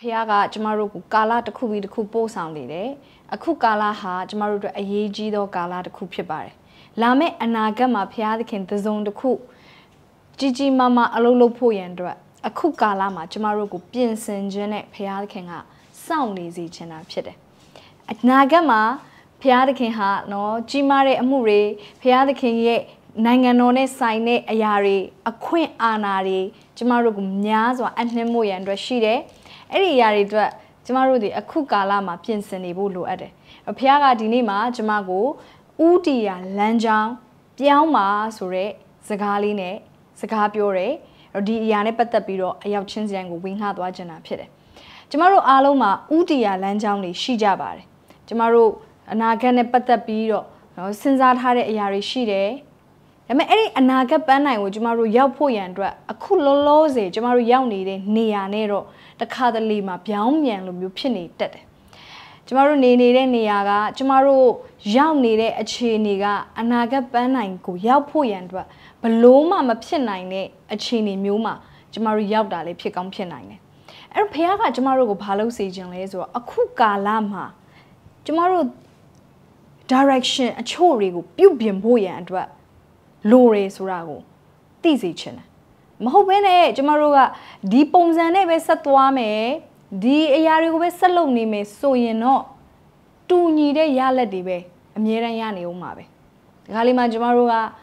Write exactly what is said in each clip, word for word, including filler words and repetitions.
Piaga, Jamaru, Gala, the Kubi, the Kupo sounded, eh? A Kukala ha, Jamaru, a yejido Gala, the Kupibar. Lame and Nagama, Piadakin, the zone the Ku. Gigi Mama, Alolo Poyandra, a Kukalama, Jamaru, Pinson, Janet, Piadakin, sound easy, Chena Pide. At Nagama, Piadakin ha, no, Jimare Amure, Piadakin ye. Nanganone Sine Ayari, a queen anari, Jamarugum Nyaz or Anemo and Rashide, Eri Yari Dra, Jamarudi, a Kukalama, Pinseni Bulu Ade, a Piaga Dinima, Jamago, Udia, Lanjang, Piauma, Sure, Zagaline, Zagapiore, or Diane Patapiro, a Yachinziango, Wingha Wajana Pide. Jamaro Aloma, Udia, Lanjangli, Shijabar, Jamaro, Anagane Patapiro, since that had a Yari Shide. I mean, any anaga banai with Jamaru Yapo Yandra, a cool loze, Jamaru Yauni, Nia Nero, the Kada Lima, Piam Yan Lupini, dead. Jamaru Nini, Niaga, Jamaru Yauni, a chiniga, anaga banai, go Yapo Yandra, Baloma, Mapinine, a chini muma, Jamaru Yabdale, Picam Pinine. And Piaga Jamaru go Palo Sajan Lazo, a kuka lama. Jamaru direction, a chorigo, Bubium Boy Andra. Lore Surago. This each. Mahobene, Jamaruga, di Pomzane Vesatuame, di Ayarigo Vesaloni me so ye no. Two needed Yala dibe, a Mirayani umabe. Galima Jamaruga,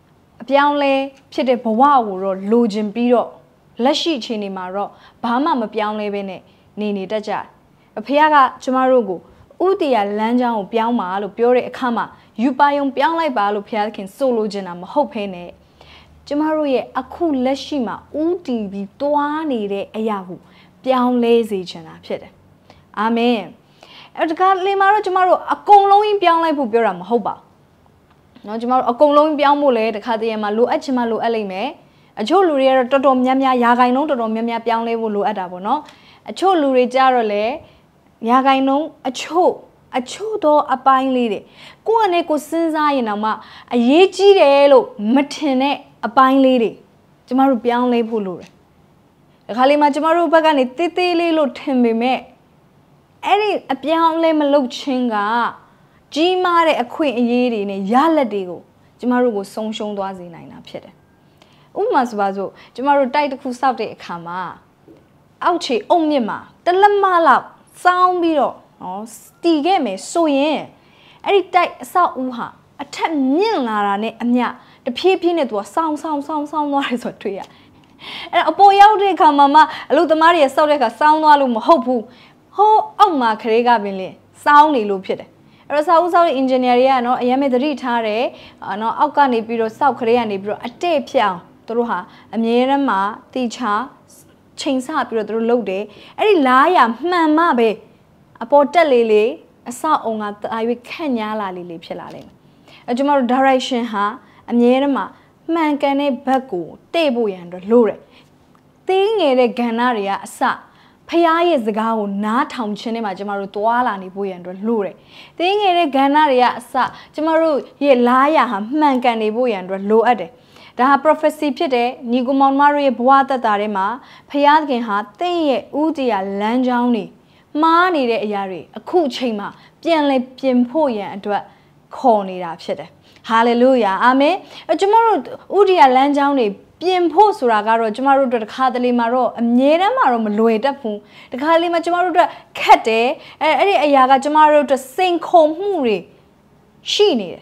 Pianle, Pite Pawaro, Lujin Biro, Lashi Chini Maro, Bahama Pianle Bene, Nini Daja. A Piaga, Jamarugo, Udia Lanjang, Piama, Pure Kama. You buy on Pianlai Balu Piakin solo genam, hopene. Jamaru a cool leshima, Uti be toani de Ayahu, Pian lazy chena pit. Amen. At God Limara Jamaru, a colon Pianlai Puburam, hoba. No Jamaru, a colon Piamule, the Kadiama Lu Achimalu Elime, a Choluria Totom Yamia Yagaino, Totom Yamia Pianle Vulu Adabono, a Choluri Jarole, Yagaino, a cho. A chodo a pine lady. Go and echo sinza in a ma, a yeji elo, matine, a pine lady. Jamaru Pian le pulure. A Halima Jamaru Bagani, Titi lo timbi me. Any a pian le malo chinga. G mare a queen yedi in a yalla digo. Jamaru was song shown dozi nine pit. Umas bazo, Jamaru died to Kusate kama. Ouchi, omnima, the lamala, sound biro. Oh, stige me so yen. Every day saw uha. A ten million rane amya. The peeping was sound, sound, sound, sound, noise or tree. And a boy out there come, mamma, a little Maria saw like a sound alum hopu. Ho, oh, my carega billy. Soundly looped. A South engineer, no, I am the retire, no, Alcani Bureau, South Korean Bureau, a day piao, Toruha, a mere ma, teacher, chains up your load. Every liar, mamma be. A porta lily, a saw on at I will Kenya lily pilale. A Jumar direction ha, a Yerma, man can a baku, table and lure. Thing a ganaria, sa, Paya is the gao, not town chinema, Jamaru toala, ni boy and lure. Thing a ganaria, sa, Jamaru, ye liar, man can a boy and lure. The prophecy pite, Nigumon Maria Boata Darema, Payadkin ha, thing udia lanjauni. Money de yari, a cool chima, pianle piempoya and to a corny rapshede. Hallelujah, Amen. A Jamaru Udia Lanjani, Piempo Suragaro, Jamaru de Kadali Maro, a Niera Maro Malueta Pu, the Kalima Jamaru de Kate, and Ayaga Jamaru to sing home muri. She needed.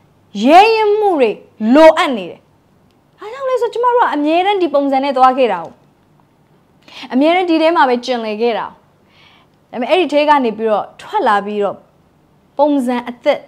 Yea muri, low and needed. I don't know, Jamaru, a Niera dipomzane to Akira. A Niera didema bechenle get out. I mean, every take on the bureau, twala bureau, Pomzan at the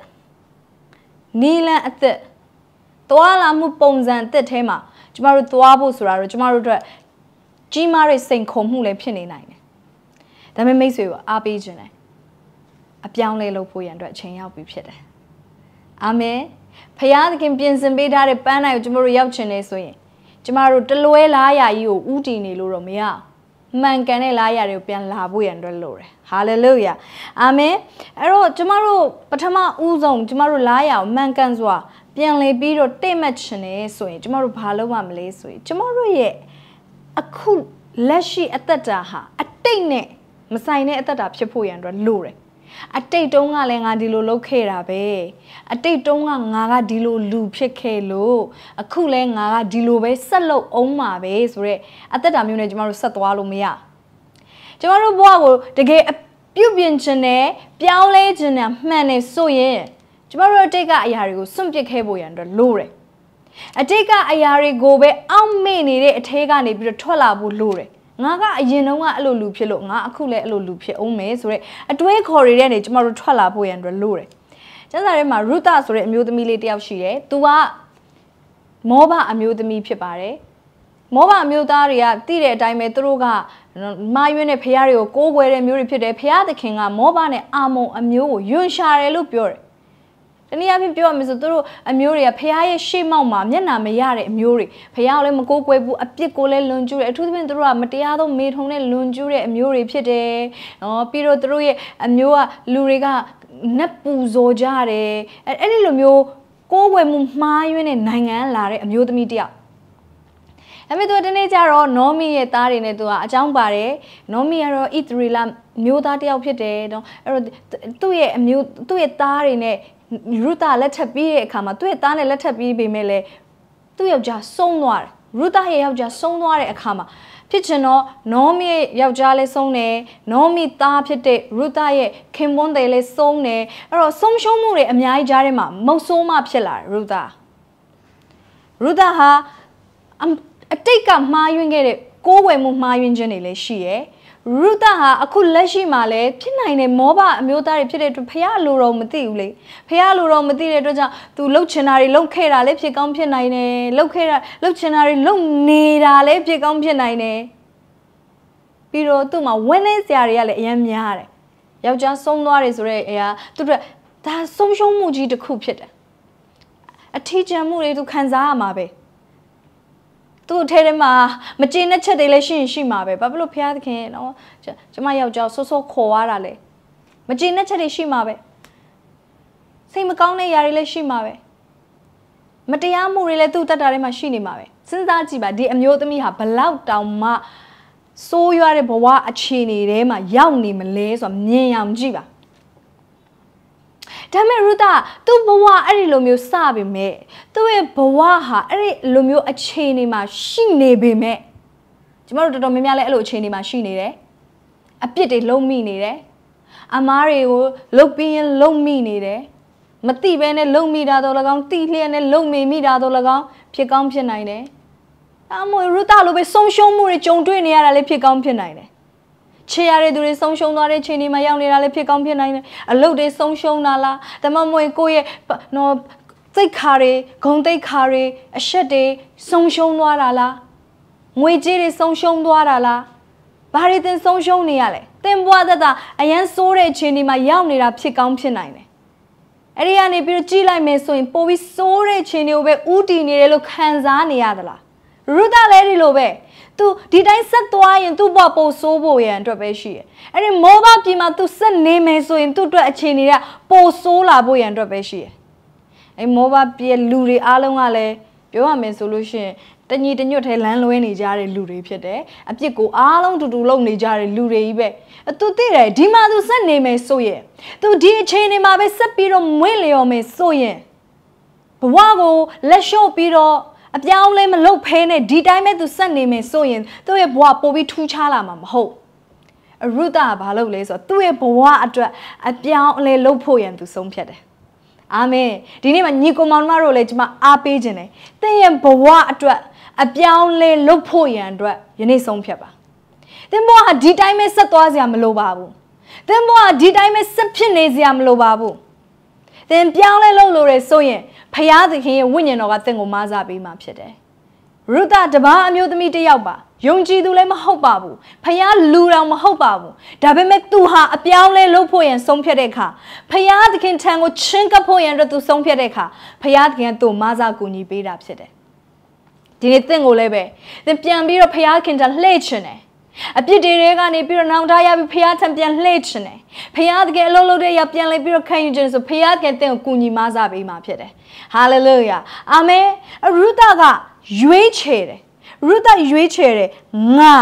Nila at the Toala mu Pomzan the tema, Jamaru Tuabu Sura, Jamaru Jimari Saint Comhule Penny nine. That makes you a pigeon. A piang lay low boy and chain out be pit. Amen. Payan can pians and bait out a pan of Jamaru Yauchene swing. Jamaru Deloela, you, Udini Luromia. Man can a liar European labu and lore. Hallelujah. Amen. Ero tomorrow, Patama Uzong, tomorrow liar, man can zwa, Pianle biro temachene, so tomorrow paloma mle sweet. Tomorrow ye a cool leshy at the taha, a tine, မဆိုင်တဲ့အသက်တာဖြစ်ဖို့ရန်အတွက်လိုတယ်အတိတ်တုန်းကလည်းငါဒီလိုလုပ်ခဲ့တာပဲအတိတ်တုန်းကငါကဒီလိုလူဖြစ်ခဲ့လို့အခုလဲငါကဒီလိုပဲဆက်လုပ်အောင်မှာပဲဆိုတော့အသက်တာမျိုးနဲ့ကျမတို့ဆက်သွားလို့မရကျမတို့ဘဝကိုတကယ်ပြုပြင်ခြင်းနဲ့ပြောင်းလဲခြင်းနဲ့မှန်နေဆိုရင်ကျမတို့အတိတ်ကအရာတွေကိုစွန့်ပစ်ခဲ့ဖို့ရန်အတွက်လိုတယ်အတိတ်ကအရာတွေကိုပဲအောက်မေ့နေတဲ့အထဲကနေပြီးတော့ထွက်လာဖို့လိုတယ်ငါကအရင်တုန်းကအဲ့လိုလူဖြစ်လို့ငါအခုလည်းအဲ့လိုလူဖြစ်အောင်မယ်ဆိုတော့အတွဲခေါ်တွေတဲ့နေကျမတို့ထွက်လာဖို့ရန်အတွက်လိုတယ်ကျမ်းစာထဲမှာရုသဆိုတဲ့အမျိုးသမီးလေးတယောက်ရှိတယ်သူကမောဘအမျိုးသမီးဖြစ်ပါတယ်မောဘအမျိုးသားတွေကသိတဲ့အတိုင်းပဲသူတို့ကမာယွန်းနဲ့ဖျားတွေကိုကိုးကွယ်တဲ့မျိုးတွေဖြစ်တယ်ဖျားသခင်ကမောဘနဲ့အာမုန်အမျိုးကိုယွန်ရှာတယ်လို့ပြောတယ်တနည်းအားဖြင့်ပြောရမယ်ဆိုသူတို့အမျိုးတွေကဖျားရဲ့ရှေ့မောက်မှာမျက်နှာမရတဲ့အမျိုးတွေဖျားကိုလည်းမကိုးကွယ်ဘူးအပြစ်ကိုလည်းလွန်ကျူးတယ်အထူးသဖြင့်သူတို့ကမတရားသောမေထုံနဲ့လွန်ကျူးတဲ့အမျိုးတွေဖြစ်တယ်နော်ပြီးတော့သူတို့ရဲ့အမျိုးကလူတွေကနတ်ပူဇော်ကြတယ်အဲအဲ့ဒီလိုမျိုးကိုးကွယ်မှုမှားယွင်းတဲ့နိုင်ငံလာတဲ့အမျိုးသမီးတယောက်အဲ့မဲ့သူတနေ့ကျတော့နောမီရဲ့သားတွေနဲ့သူကအကြောင်းပါတယ်နောမီကတော့ဣသရေလမျိုးသားတယောက်ဖြစ်တယ်နော်အဲ့တော့သူ့ရဲ့အမျိုးသူ့ရဲ့သားတွေနဲ့ရုသလက်ထပ်ပြီးတဲ့အခါမှာသူ့ရဲ့သားနဲ့လက်ထပ်ပြီးပေမဲ့လည်းသူ့ယောက်ျားဆုံးသွားတယ်ရုသရဲ့ယောက်ျားဆုံးသွားတဲ့အခါမှာဖြစ်ချင်တော့နောမီရဲ့ယောက်ျားလည်းဆုံးတယ်နောမီသားဖြစ်တဲ့ရုသရဲ့ခင်ပွန်းတွေလည်းဆုံးတယ်အဲ့တော့ဆုံးရှုံးမှုတွေအများကြီးကြားထဲမှာမုတ်ဆိုးမှဖြစ်လာတယ်ရုသရုသဟာအတိတ်ကမှားယွင်းခဲ့တဲ့ကိုးဝယ်မှုမှားယွင်းခြင်းတွေလည်းရှိရယ်ရုသဟာအခုလက်ရှိမှာလည်းဖြစ်နိုင်တဲ့မောဘအမျိုးသားတွေဖြစ်တဲ့အတွက်ဖះလိုတော့မသိဘူးလေဖះလိုတော့မသိတဲ့အတွက်ကြောင့်သူလှုပ်ချင်တာတွေလှုပ်ခဲ့တာလည်းဖြစ်ကောင်းဖြစ်နိုင်တယ်လှုပ်ခဲ့တာလှုပ်ချင်တာတွေလှုပ်နေတာလည်းဖြစ်ကောင်းဖြစ်နိုင်တယ်ပြီးတော့သူ့မှာဝင်းနေစရာတွေကလည်းအများများတယ်ယောက်ျားဆုံးသွားတယ်ဆိုတဲ့အရာသူတို့ဒါဆုံးရှုံးမှုကြီးတစ်ခုဖြစ်တယ်အထီးကျန်မှုတွေသူခံစားရမှာပဲသူ့ထဲထဲမှာမကျေနပ်ချက်တွေလည်းရှိရင်ရှိမှာပဲဘာဖြစ်လို့ဖျားသခင်နော်ကျမယောက်ျားဆိုးဆိုးခေါ်ရတာလေမကျေနပ်ချက်တွေရှိမှာပဲစိတ်မကောင်းတဲ့ຢာတွေလည်းရှိမှာပဲမတရားမှုတွေလည်းသူ့တက်တာထဲမှာရှိနေမှာပဲစဉ်းစားကြည့်ပါဒီအမျိုးသမီးဟာဘလောက်တောင်မှစိုးရွားတဲ့ဘဝအခြေအနေထဲမှာရောက်နေမလဲဆိုတာမြင်အောင်ကြည့်ပါဒါပေမဲ့ရုသသူ့ဘဝအဲ့ဒီလိုမျိုးစပေမဲ့သူ့ရဲ့ဘဝဟာအဲ့ဒီလိုမျိုးအခြေအနေမှာရှိနေပေမဲ့ကျမတို့တော်တော်များများလည်းအဲ့လိုအခြေအနေမှာရှိနေတယ်အပြစ်တွေလုံးမိနေတယ်အမားတွေကိုလုတ်ပြီးရင်လုံးမိနေတယ်မတိပဲနဲ့လုံးမိတာတော့၎င်းတိလျက်နဲ့လုံးမိမိတာတော့၎င်းဖြစ်ကောင်းဖြစ်နိုင်တယ်အမို့ရုသလိုပဲဆုံးရှုံးမှုတွေကြုံတွေ့နေရတာလည်းဖြစ်ကောင်းဖြစ်နိုင်တယ်ချေရတဲ့သူတွေဆုံးရှုံးသွားတဲ့ချိန်ဒီမှာရောက်နေတာလည်းဖြစ်ကောင်းဖြစ်နိုင်တယ်အလုပ်တွေဆုံးရှုံးတာလားဒါမှမဟုတ်ကိုယ့်ရဲ့နော်စိတ်ခါတွေဂုံတိတ်ခါတွေအရှက်တွေဆုံးရှုံးသွားတာလားငွေကြေးတွေဆုံးရှုံးသွားတာလားဘာတွေသင်ဆုံးရှုံးနေရလဲသင်ဘွားသက်သာအရန်ဆိုးတဲ့ချိန်ဒီမှာရောက်နေတာဖြစ်ကောင်းဖြစ်နိုင်တယ်အဲ့ဒီကနေပြီးတော့ကြည့်လိုက်မယ်ဆိုရင်ပိုပြီးဆိုးတဲ့ချိန်တွေကိုပဲဥတီနေတယ်လို့ခံစားနေရသလားရုသလည်းဒီလိုပဲသူဒီတိုင်းဆက်သွားရင်သူ့ဘဝပိုဆိုးဖို့ရန်အတွက်ပဲရှိတယ်။အဲ့ဒီမောဘပြည်မှာသူဆက်နေမယ်ဆိုရင်သူ့အတွက်အခြေအနေကပိုဆိုးလာဖို့ရန်အတွက်ပဲရှိတယ်။အဲ့မောဘပြည်လူတွေအားလုံးကလည်းပြောရမယ်ဆိုလို့ရှိရင်တညီတညွတ်ထဲလမ်းလွဲနေကြတဲ့လူတွေဖြစ်တယ်။အပြစ်ကိုအားလုံးတူတူလုပ်နေကြတဲ့လူတွေကြီးပဲ။သူသိတယ်ဒီမှာသူဆက်နေမယ်ဆိုရင်သူဒီအခြေအနေမှာပဲဆက်ပြီးတော့မွေ့လျော်မယ်ဆိုရင်ဘဝကိုလက်လျှော့ပြီးတော့အပြောင်းလဲမလုပ်ဖဲနဲ့ဒီတိုင်းပဲသူဆက်နေမယ်ဆိုရင်သူ့ရဲ့ဘဝပိုပြီးထူးခြားလာမှာမဟုတ်ရုသကဘာလုပ်လဲဆိုတော့သူ့ရဲ့ဘဝအတွက်အပြောင်းလဲလုပ်ဖို့ရန်သူဆုံးဖြတ်တယ်အာမင်ဒီနေ့မှာညီကောင်မောင်တို့လည်းကျွန်မအားပေးခြင်းတယ်သင်ရဲ့ဘဝအတွက်အပြောင်းလဲလုပ်ဖို့ရန်အတွက်ယနေ့ဆုံးဖြတ်ပါသင်ဘဝဟာဒီတိုင်းပဲဆက်သွားစရာမလိုပါဘူးသင်ဘဝဟာဒီတိုင်းပဲဆက်ဖြစ်နေစရာမလိုပါဘူးသင်ပြောင်းလဲလုပ်လို့ရဆိုရင်ဖျားသခင်ရဲ့ဝိညာဉ်တော်ကသင်ကိုမဆာပေးမှဖြစ်တယ်။ရုသတပါးအမျိုးသမီးတစ်ယောက်ပါယုံကြည်သူလည်းမဟုတ်ပါဘူး။ဖျားလူတော်မဟုတ်ပါဘူး။ဒါပေမဲ့သူဟာအပြောင်းလဲလုပ်ဖို့ရန်ဆုံးဖြတ်တဲ့အခါဖျားသခင်ထံကိုချင်းကပ်ဖို့ရန်အတွက်သူဆုံးဖြတ်တဲ့အခါဖျားသခင်ကသူ့မဆာကူညီပေးတာဖြစ်တယ်။ဒီနေ့သင်ကိုလည်းပဲသင်ပြန်ပြီးတော့ဖျားခင်ထံလှည့်ချင်တယ်အပြစ်တွေကနေပြီးတော့နောင်တရပြီးဖျားထံပြန်လှည့်ချင်တယ်ဖျားတကယ်အလုံးလုံးတဲ့ရပြန်လဲပြီးတော့ခံယူခြင်းဆိုဖျားတကယ်တင့်ကိုကူညီမဆာပေးမှာဖြစ်တယ်ဟာလေလုယာအာမင်ရုသကရွေးချယ်တယ်ရုသရွေးချယ်တယ်ငါ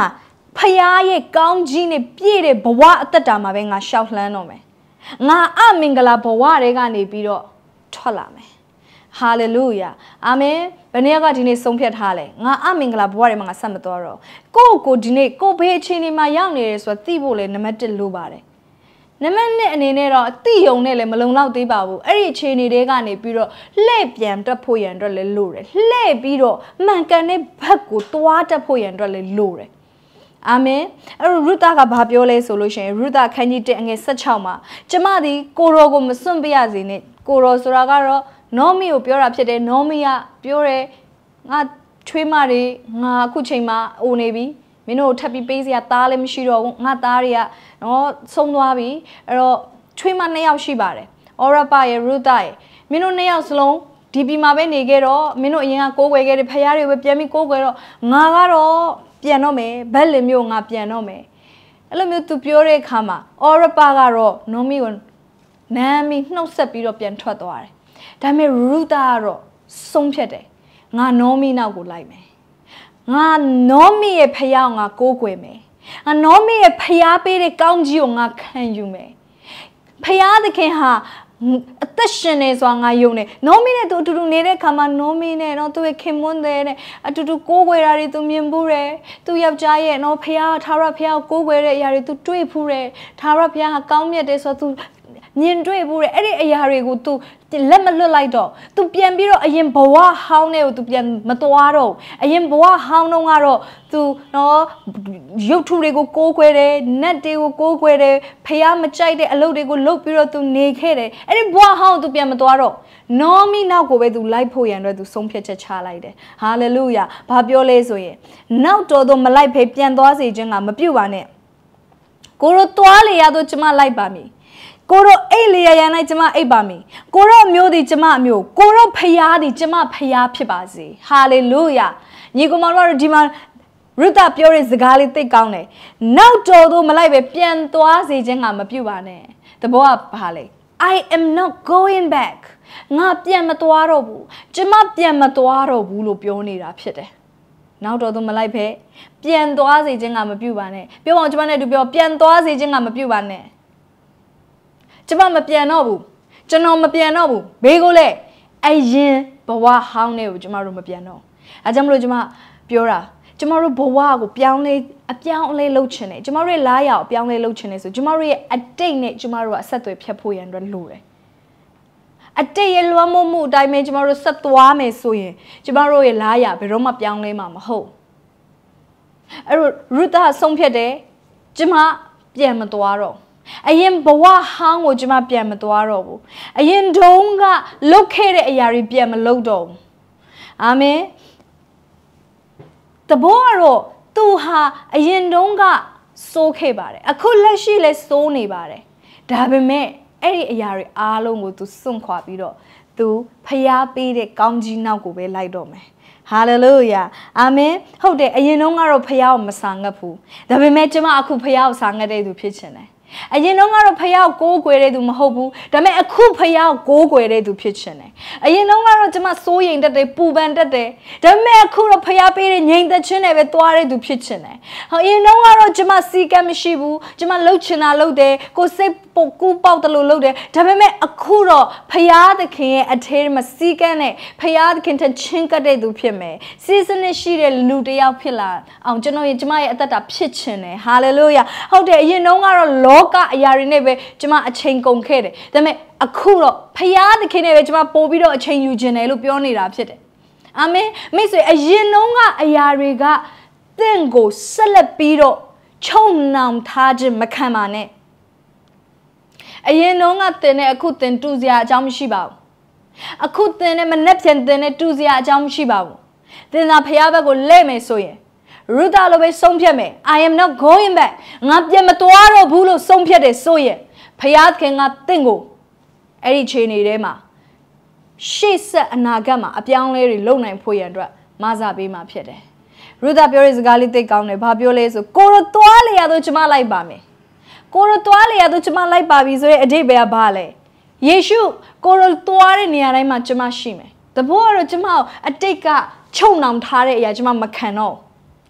ဖယားရဲ့ကောင်းကြီးနဲ့ပြည့်တဲ့ဘဝအသက်တာမှာပဲငါရှောက်လှမ်းတော့မယ်ငါအမင်္ဂလာဘဝတွေကနေပြီးတော့ထွက်လာမယ်ဟာလေလုယာအာမင်ဘယ်နည်းကဒီနေ့ဆုံးဖြတ်ထားလဲငါအမင်္ဂလာဘဝတွေမှာငါဆက်မသွားတော့ကိုယ့်ကိုဒီနေ့ကိုဘေးအခြေအနေမှာရောက်နေတယ်ဆိုတော့သိဖို့လေနံပါတ်တစ်လိုပါတယ်နံပါတ်နှစ်အနေနဲ့တော့အတိယုံနဲ့လည်းမလုံလောက်သေးပါဘူးအဲ့ဒီအခြေအနေတွေကနေပြီးတော့လှည့်ပြန်တက်ဖို့ရန်အတွက်လည်းလိုတယ်လှည့်ပြီးတော့မှန်ကန်တဲ့ဘက်ကိုသွားတက်ဖို့ရန်အတွက်လည်းလိုတယ်အာမင်အဲ့တော့ရုသကဘာပြောလဲဆိုလို့ရှိရင်ရုသခန်းကြီးတစ်အငယ်၁၆မှာကျမဒီကိုရောကိုမစွန့်ပြရစေနဲ့ကိုရောဆိုတာကတော့နောမီကိုပြောတာဖြစ်တယ်နောမီကပြောတယ်ငါချွေးမတွေငါအခုချိန်မှာအိုနေပြီမင်းတို့ထပ်ပြီးပေးစရာသားလည်းမရှိတော့ဘူးငါသားတွေကနော်ဆုံးသွားပြီအဲ့တော့ချွေးမနှစ်ယောက်ရှိပါတယ်အော်ရပါရဲ့ရုသရဲ့မင်းတို့နှစ်ယောက်စလုံးဒီပြည်မှာပဲနေခဲ့တော့မင်းတို့အရင်ကကိုးကွယ်ခဲ့တဲ့ဖယားတွေပဲပြန်ပြီးကိုးကွယ်တော့ငါကတော့ပြန်တော့မယ်ဘက်လင်မျိုးငါပြန်တော့မယ်အဲ့လိုမျိုးသူပြောတဲ့အခါမှာအော်ရပါကတော့နောမီကိုနမ်းပြီးနှုတ်ဆက်ပြီးတော့ပြန်ထွက်သွားတယ်ဒါပေမဲ့ရုသကတော့ဆုံးဖြတ်တယ်ငါနောမီနောက်ကိုလိုက်မယ်ငါနောမီရဲ့ဖယားငါကိုးကွယ်မယ်ငါနောမီရဲ့ဖယားပေးတဲ့ကောင်းကြီးကိုငါခံယူမယ်ဖယားသခင်ဟာအသက်ရှင်နေဆိုတာငါယုံနေနောမီနဲ့သူအတူတူနေတဲ့ခါမှာနောမီနဲ့နော်သူရဲ့ခင်မွန်းတဲ့နဲ့အတူတူကိုးကွယ်တာတွေသူမြင်ဘူးတယ်သူယောက်ျားရဲ့နော်ဖယားထာဝရဖယားကိုကိုးကွယ်တဲ့အရာတွေသူတွေ့ဖူးတယ်ထာဝရဖယားဟာကောင်းမြတ်တယ်ဆိုတော့သူမြင်တွေ့ဘူးတဲ့အဲ့ဒီအရာတွေကို तू လက်မလွတ်လိုက်တော့ तू ပြန်ပြီးတော့အရင်ဘဝဟောင်းတွေကို तू ပြန်မသွားတော့အရင်ဘဝဟောင်းတုန်းကတော့ तू နော်ရုပ်ထုတွေကိုကိုးကွယ်တယ်နတ်တွေကိုကိုးကွယ်တယ်ဖះမကြိုက်တဲ့အလုပ်တွေကိုလုပ်ပြီးတော့ तू နေခဲ့တယ်အဲ့ဒီဘဝဟောင်း तू ပြန်မသွားတော့နောမီနောက်ကိုပဲ तू လိုက်ဖို့ရန်အတွက် तू ဆုံးဖြတ်ချက်ချလိုက်တယ်ဟာလေလုယာဘာပြောလဲဆိုရင်နောက်တော်တော့မလိုက်ဖေးပြန်သွားစေခြင်းကမပြုတ်ပါနဲ့ကိုတို့သွားလေရတော့ကျမလိုက်ပါမည်ကိုရောအိတ်လျာရန်၌ကျမအိတ်ပါမည်ကိုရောမျိုးသည်ကျမမျိုးကိုရောဖျားသည်ကျမဖျားဖြစ်ပါစေဟာလေလုယာညီကောင်မတို့ဒီမှာရုသပြောတဲ့စကားလေးသိကောင်းတယ်နောက်တော်သို့မလိုက်ပဲပြန်သွားစေခြင်းကမပြုပါနဲ့တဘောကဘာလဲ I am not going back ငါပြန်မသွားတော့ဘူးကျမပြန်မသွားတော့ဘူးလို့ပြောနေတာဖြစ်တယ်နောက်တော်သို့မလိုက်ပဲပြန်သွားစေခြင်းကမပြုပါနဲ့ပြောအောင်ကျမနဲ့တူပြောပြန်သွားစေခြင်းကမပြုပါနဲ့ကျမမပြန်တော့ဘူးကျွန်တော်မပြန်တော့ဘူးဘေးကိုလေအရင်ဘဝဟောင်းနေကိုကျမတို့မပြန်တော့အဲကြောင့်မလို့ကျမပြောတာကျမတို့ဘဝကိုပြောင်းလဲအပြောင်းအလဲလုပ်ချင်တယ်ကျမတို့ရဲ့လားရအောင်ပြောင်းလဲလုပ်ချင်တယ်ဆိုကျမတို့ရဲ့အတိတ်နဲ့ကျမတို့ကအဆက်အသွယ်ဖြတ်ဖို့ရန်အတွက်လိုတယ်အတိတ်ရဲ့လွမ်းမိုးမှုအတိုင်းပဲကျမတို့ဆက်သွားမယ်ဆိုရင်ကျမတို့ရဲ့လားရဘယ်တော့မှပြောင်းလဲမှာမဟုတ်အဲ့တော့ရုသဆုံးဖြတ်တယ်ကျမပြန်မသွားတော့အရင်ဘဝဟောင်းကိုကျမပြန်မသွားတော့ဘူးအရင်တုန်းကလုတ်ခဲ့တဲ့အရာတွေပြန်မလုပ်တော့ဘူးအာမင်တဘောကတော့သူဟာအရင်တုန်းကစိုးခဲ့ပါတယ်အခုလက်ရှိလဲစိုးနေပါတယ်ဒါပေမဲ့အဲ့ဒီအရာတွေအားလုံးကိုသူစွန့်ခွာပြီးတော့သူဖျားပေးတဲ့ကောင်းကြီးနောက်ကိုပဲလိုက်တော့မယ်ဟာလေလုယာအာမင်ဟုတ်တယ်အရင်တုန်းကတော့ဖျားကိုမဆာငတ်ဘူးဒါပေမဲ့ကျမအခုဖျားကိုဆာငတ်တဲ့သူဖြစ်ချင်တယ်အရင်တော့ကတော့ဖယားကိုကိုးကွယ်တဲ့သူမဟုတ်ဘူးဒါပေမဲ့အခုဖယားကိုကိုးကွယ်တဲ့သူဖြစ်ချင်တယ်အရင်တော့ကတော့ကျမစိုးရိမ်တတ်တယ်ပူပန်တတ်တယ်ဒါပေမဲ့အခုတော့ဖယားပေးတဲ့ငြိမ်သက်ခြင်းနဲ့ပဲသွားတဲ့သူဖြစ်ချင်တယ်အရင်တော့ကတော့ကျမစီကံမရှိဘူးကျမလှုပ်ချင်တာလှုပ်တယ်ကိုစိတ်ပုတ်ကူးပေါက်တယ်လို့လှုပ်တယ်ဒါပေမဲ့အခုတော့ဖယားသခင်ရဲ့အထဲမှာစီကံနဲ့ဖယားသခင်ထချင်းကပ်တဲ့သူဖြစ်မယ်စီစနစ်ရှိတဲ့လူတစ်ယောက်ဖြစ်လာအောင်ကျွန်တော်ရဲ့ကျမရဲ့အသက်တာဖြစ်ချင်တယ်ဟာလေလုယာဟုတ်တယ်အရင်တော့ကတော့လောကအရာတွေနဲ့ပဲကျမအချိန်ကုန်ခဲ့တယ်ဒါပေမဲ့အခုတော့ဖယားသခင်နဲ့ပဲကျမပို့ပြီးတော့အချိန်ယူခြင်းတယ်လို့ပြောနေတာဖြစ်တယ်အာမင်မိတ်ဆွေအရင်တော့ကအရာတွေကတင့်ကိုဆက်လက်ပြီးတော့ချုံနှောင်ထားခြင်းမခံပါနဲ့အရင်တော့ကတင်နဲ့အခုတင်တူစရာအကြောင်းမရှိပါဘူးအခုတင်နဲ့မနှက်ပြန်တင်နဲ့တူစရာအကြောင်းမရှိပါဘူးတင်သာဖယားဘက်ကိုလဲ့မယ်ဆိုရင်ရုသလိုပဲဆုံးဖြတ်မယ် I am not going back ငါပြန်မသွားတော့ဘူးလို့ဆုံးဖြတ်တယ်ဆိုရင်ဖယားခင်ကတင့်ကိုအဲ့ဒီခြေနေထဲမှာရှေ့ဆက်အနာဂတ်မှာအပြောင်းလဲတွေလုပ်နိုင်ဖို့ရန်အတွက်မဆာပေးမှာဖြစ်တယ်ရုသပြောတဲ့စကားလေးသိကောင်းတယ်ဘာပြောလဲဆိုကိုရသွားလေရတော့ကျမလိုက်ပါမယ်ကိုရသွားလေရတော့ကျမလိုက်ပါပြီဆိုရင်အတိတ်ပဲဘာလဲယေရှုကိုရသွားတဲ့နေရာတိုင်းမှာကျမရှိမယ်တဘောကတော့ကျမအတိတ်ကချုံနှောင်ထားတဲ့အရာကျမမခံတော့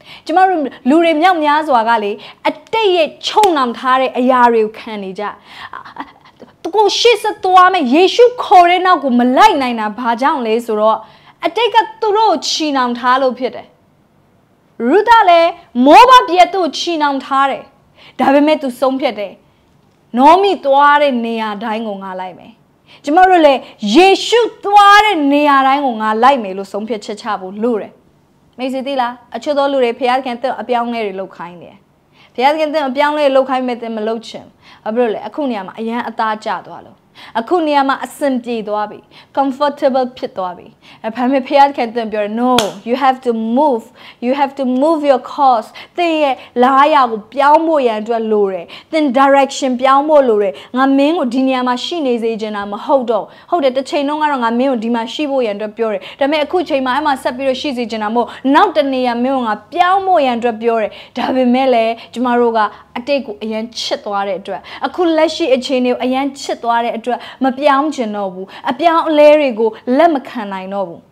ကျမတို့လူတွေမြောက်များစွာကလေအတိတ်ရဲ့ချုံနှောင်ထားတဲ့အရာတွေကိုခံနေကြကိုရှေ့ဆက်သွားမယ်ယေရှုခေါ်တဲ့နောက်ကိုမလိုက်နိုင်တာဘာကြောင့်လဲဆိုတော့အတိတ်ကသူတို့ချီနှောင်ထားလို့ဖြစ်တယ်ရုဒလည်းမောဘပြည့်သူ့ချီနှောင်ထားတယ်ဒါပေမဲ့သူဆုံးဖြတ်တယ်နောမီသွားတဲ့နေရာတိုင်းကိုငါလိုက်မယ်ကျမတို့လည်းယေရှုသွားတဲ့နေရာတိုင်းကိုငါလိုက်မယ်လို့ဆုံးဖြတ်ချက်ချဖို့လို့တယ်မိတ်ဆွေသိလားအချို့သောလူတွေဖျားခင်တဲ့အပြောင်းလဲတွေလုပ်ခိုင်းတယ်ဖျားခင်တဲ့အပြောင်းလဲလုပ်ခိုင်းမဲ့တဲ့မလုပ်ချင်ဘာဖြစ်လို့လဲအခုနေရာမှာအရန်အသားကျသွားလို့အခုနေရာမှာအဆင်ပြေသွားပြီ comfortable ဖြစ်သွားပြီအဲဘာမှဖျားခင်တဲ့ပြောတယ် no you have to move you have to move your course သင်ရဲ့လာရကိုပြောင်းဖို့ရန်အတွက်လိုတယ်သင် direction ပြောင်းဖို့လိုတယ်ငါမင်းကိုဒီနေရာမှာရှိနေစေချင်တာမဟုတ်တော့ဟုတ်တယ်တစ်ချိန်လုံးကတော့ငါမင်းကိုဒီမှာရှိဖို့ရန်အတွက်ပြောတယ်ဒါပေမဲ့အခုချိန်မှာအဲ့မှာဆက်ပြီးတော့ရှိစေချင်တာမဟုတ်နောက်တနေရာမင်းကိုငါပြောင်းဖို့ရန်အတွက်ပြောတယ်ဒါပေမဲ့လည်းကျမတို့ကအတိတ်ကိုအရန်ချစ်သွားတဲ့အတွက်အခုလက်ရှိအခြေအနေကိုအရန်ချစ်သွားတဲ့အတွက်မပြောင်းချင်တော့ဘူးအပြောင်းအလဲတွေကိုလက်မခံနိုင်တော့ဘူး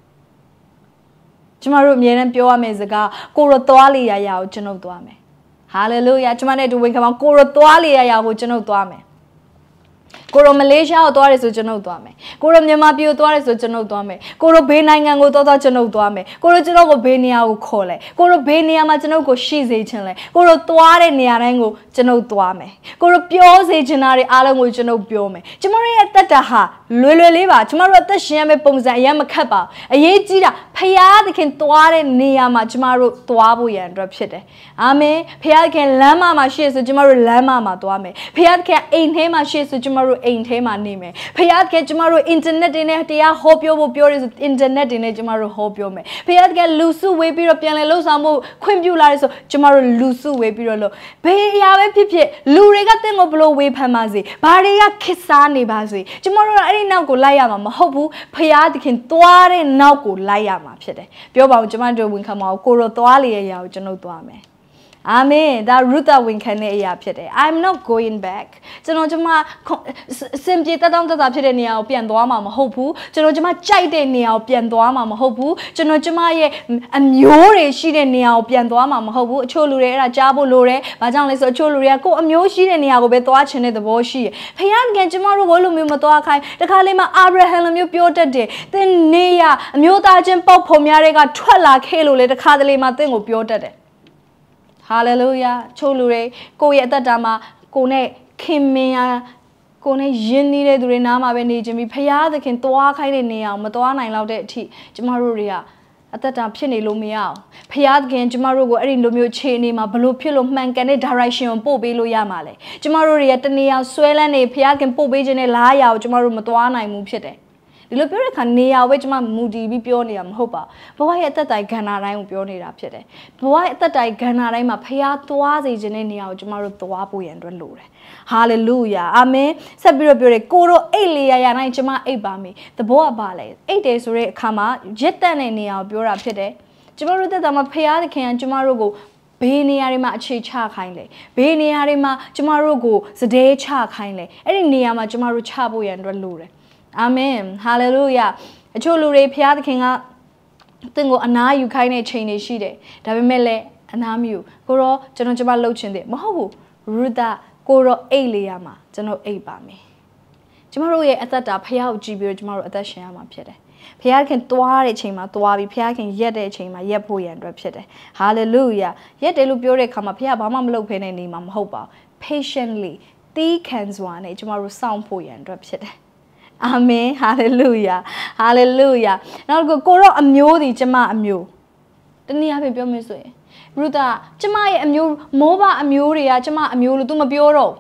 ကျမတို့အမြဲတမ်းပြောရမယ့်စကားကိုရသွားလေရရကိုကျွန်ုပ်သွားမယ်ဟာလေလုယာကျမနဲ့တူဝင်ခမောင်ကိုရသွားလေရရကိုကျွန်ုပ်သွားမယ်ကိုရိုမလေးရှားကိုသွားရဲဆိုကျွန်ုပ်သွားမယ်ကိုရိုမြန်မာပြည်ကိုသွားရဲဆိုကျွန်ုပ်သွားမယ်ကိုရိုဘေးနိုင်ငံကိုသွားသွားကျွန်ုပ်သွားမယ်ကိုရိုကျွန်တော်ကိုဘေးနေရာကိုခေါ်လဲကိုရိုဘေးနေရာမှာကျွန်ုပ်ကိုရှိစေခြင်းလဲကိုရိုသွားတဲ့နေရာတိုင်းကိုကျွန်ုပ်သွားမယ်ကိုရိုပြောစေချင်တာတွေအားလုံးကိုကျွန်ုပ်ပြောမယ်ကျမတို့ရဲ့တက်တာဟာလွယ်လွယ်လေးပါကျမတို့အသက်ရှင်ရမယ့်ပုံစံအရင်မခက်ပါအရေးကြီးတာဖယားသခင်သွားတဲ့နေရာမှာကျမတို့သွားဖို့ရန်အတွက်ဖြစ်တယ်အာမင်ဖယားသခင်လမ်းမမှာရှိဆိုကျမတို့လမ်းမမှာသွားမယ်ဖယားသခင်အိမ်ထဲမှာရှိဆိုကျမတို့အိမ်ထဲမှာနေမယ်ဖယားကကျမတို့ internet တွေနဲ့တရားဟောပြောဖို့ပြောရဆို internet တွေနဲ့ကျမတို့ဟောပြောမယ်ဖယားကလူစုဝေးပြီးတော့ပြန်လည်လှုပ်ဆောင်မှုခွင့်ပြုလာတယ်ဆိုကျမတို့လူစုဝေးပြီးတော့လို့ဘေးအရာပဲဖြစ်ဖြစ်လူတွေကတင့်ကိုဘလို့ဝေးဖန်ပါစေဘာတွေကခစ်စားနေပါစေကျမတို့ကအဲ့ဒီနောက်ကိုလိုက်ရမှာမဟုတ်ဘူးဖယားသခင်သွားတဲ့နောက်ကိုလိုက်ရမှာဖြစ်တယ်ပြောပါဦးကျမတို့ဝင်ခံမအောင်ကိုရောသွားလေရရကိုကျွန်တော်သွားမယ်အာမင်ဒါ Ruth ဝင်ခံတဲ့အရာဖြစ်တယ် I'm not going back ကျွန်တော်ကျမစင်ပြေတက်တောင့်တက်တာဖြစ်တဲ့နေရာကိုပြန်သွားမှာမဟုတ်ဘူးကျွန်တော်ကျမကြိုက်တဲ့နေရာကိုပြန်သွားမှာမဟုတ်ဘူးကျွန်တော်ကျမရဲ့အမျိုးတွေရှိတဲ့နေရာကိုပြန်သွားမှာမဟုတ်ဘူးအချို့လူတွေအဲ့ဒါကြားဖို့လိုတယ်ဘာကြောင့်လဲဆိုအချို့လူတွေကကိုယ်အမျိုးရှိတဲ့နေရာကိုပဲသွားချင်တဲ့သဘောရှိတယ်ဖခင်ကကျမတို့ဘလိုမျိုးမသွားခိုင်းတခါလေးမှာအာဗြဟံလိုမျိုးပြောတတ်တယ်သင်နေရအမျိုးသားချင်းပေါက်ဖော်များတွေကထွက်လာခဲ့လို့လေတခါတလေမှာသင်ကိုပြောတတ်တယ်ဟာလေလုယာချို့လူတွေကိုယ့်ရဲ့အသက်တာမှာကိုနဲ့ခင်မင်ရကိုနဲ့ယဉ်နေတဲ့သူတွေနားမှာပဲနေခြင်းပြီးဖယားသခင်သွားခိုင်းတဲ့နေရာကိုမသွားနိုင်တော့တဲ့အထိကျမတို့တွေကအသက်တာဖြစ်နေလို့မရအောင်ဖယားသခင်ကျမတို့ကိုအဲ့ဒီလိုမျိုးခြေအနေမှာဘလို့ဖြစ်လို့မှန်ကန်တဲ့ direction ကိုပို့ပေးလို့ရမှာလေကျမတို့တွေကတနေရာဆွဲလန်းနေဖယားသခင်ပို့ပေးခြင်းနဲ့လားရအောင်ကျမတို့မသွားနိုင်ဘူးဖြစ်တယ်ဒီလိုပြောတဲ့အခါနေရာဝဲကျမမူတည်ပြီးပြောနေတာမဟုတ်ပါဘဝရဲ့အသက်တိုင်ခန္ဓာတိုင်းကိုပြောနေတာဖြစ်တယ်ဘဝရဲ့အသက်တိုင်ခန္ဓာတိုင်းမှာဖယားသွားစေခြင်းတဲ့နေရာကိုကျမတို့သွားဖို့ရန်အတွက်လိုတယ်ဟာလေလုယာအာမင်ဆက်ပြီးတော့ပြောတယ်ကိုတို့အိတ်လေရရတိုင်းကျမအိတ်ပါမယ်သဘောကပါလေအိတ်တယ်ဆိုတဲ့အခါမှာရစ်တက်တဲ့နေရာကိုပြောတာဖြစ်တယ်ကျမတို့သက်တာမှာဖယားသခင်ကကျမတို့ကိုဘေးနေရာတွေမှာအခြေချခိုင်းလေဘေးနေရာတွေမှာကျမတို့ကိုစတဲ့ချခိုင်းလေအဲ့ဒီနေရာမှာကျမတို့ချဖို့ရန်အတွက်လိုတယ်အာမင်ဟာလေလုယာအချို့လူတွေဖခင်သခင်ကသင်ကိုအနာယူခိုင်းတဲ့ချိန်တွေရှိတယ်ဒါပေမဲ့လည်းအနာမယူကိုရောကျွန်တော်ကျမလှုပ်ချင်တယ်မဟုတ်ဘူးရူဒါကိုရောအိတ်လေးရမှာကျွန်တော်အိတ်ပါမယ်ကျမတို့ရဲ့အသက်တာဖခင်ကိုကြည့်ပြီးတော့ကျမတို့အသက်ရှင်ရမှာဖြစ်တယ်ဖခင်သွားတဲ့အချိန်မှာသွားပြီးဖခင်ရက်တဲ့အချိန်မှာရက်ဖို့ရန်အတွက်ဖြစ်တယ်ဟာလေလုယာရက်တယ်လို့ပြောတဲ့အခါမှာဖခင်ဘာမှမလုပ်ဖ ೇನೆ နေမှာမဟုတ်ပါဘူး patiently တီးခံစွာနဲ့ကျမတို့စောင့်ဖို့ရန်အတွက်ဖြစ်တယ်အာမင်ဟာလေလုယာဟာလေလုယာနောက်ကိုကိုရောအမျိုးဒီကျမအမျိုးတနည်းအားဖြင့်ပြောမယ်ဆိုရင်ရူတာကျမရဲ့အမျိုးမောဘအမျိုးတွေကကျမအမျိုးလို့ तू မပြောတော့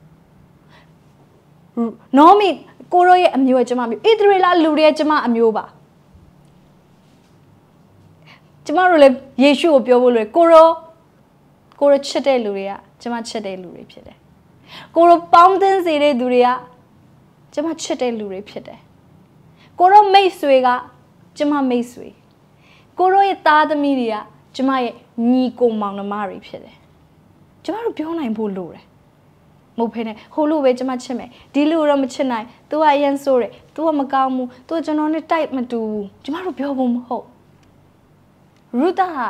နော်မီကိုရောရဲ့အမျိုးကကျမအမျိုးဣသရေလလူတွေကကျမအမျိုးပါကျမတို့လည်းယေရှုကိုပြောဖို့လို့ကိုရောကိုရောချစ်တဲ့လူတွေကကျမချစ်တဲ့လူတွေဖြစ်တယ်ကိုရောပေါင်းသင်းစေတဲ့သူတွေကကျမချစ်တဲ့လူတွေဖြစ်တယ်ကိုရောမိတ်ဆွေကကျမမိတ်ဆွေကိုရောရဲ့သားသမီးတွေကကျမရဲ့ညီကိုမောင်နှမတွေဖြစ်တယ်ကျမတို့ပြောနိုင်ဖို့လိုတယ်မဟုတ်ဖ ೇನೆ ဟိုလူပဲကျမချစ်မယ်ဒီလူတော့မချစ်နိုင် तू ကအရင်ဆိုးတယ် तू ကမကောင်းဘူး तू ကျွန်တော်နဲ့တိုက်မတူဘူးကျမတို့ပြောဖို့မဟုတ်ရူတာဟာ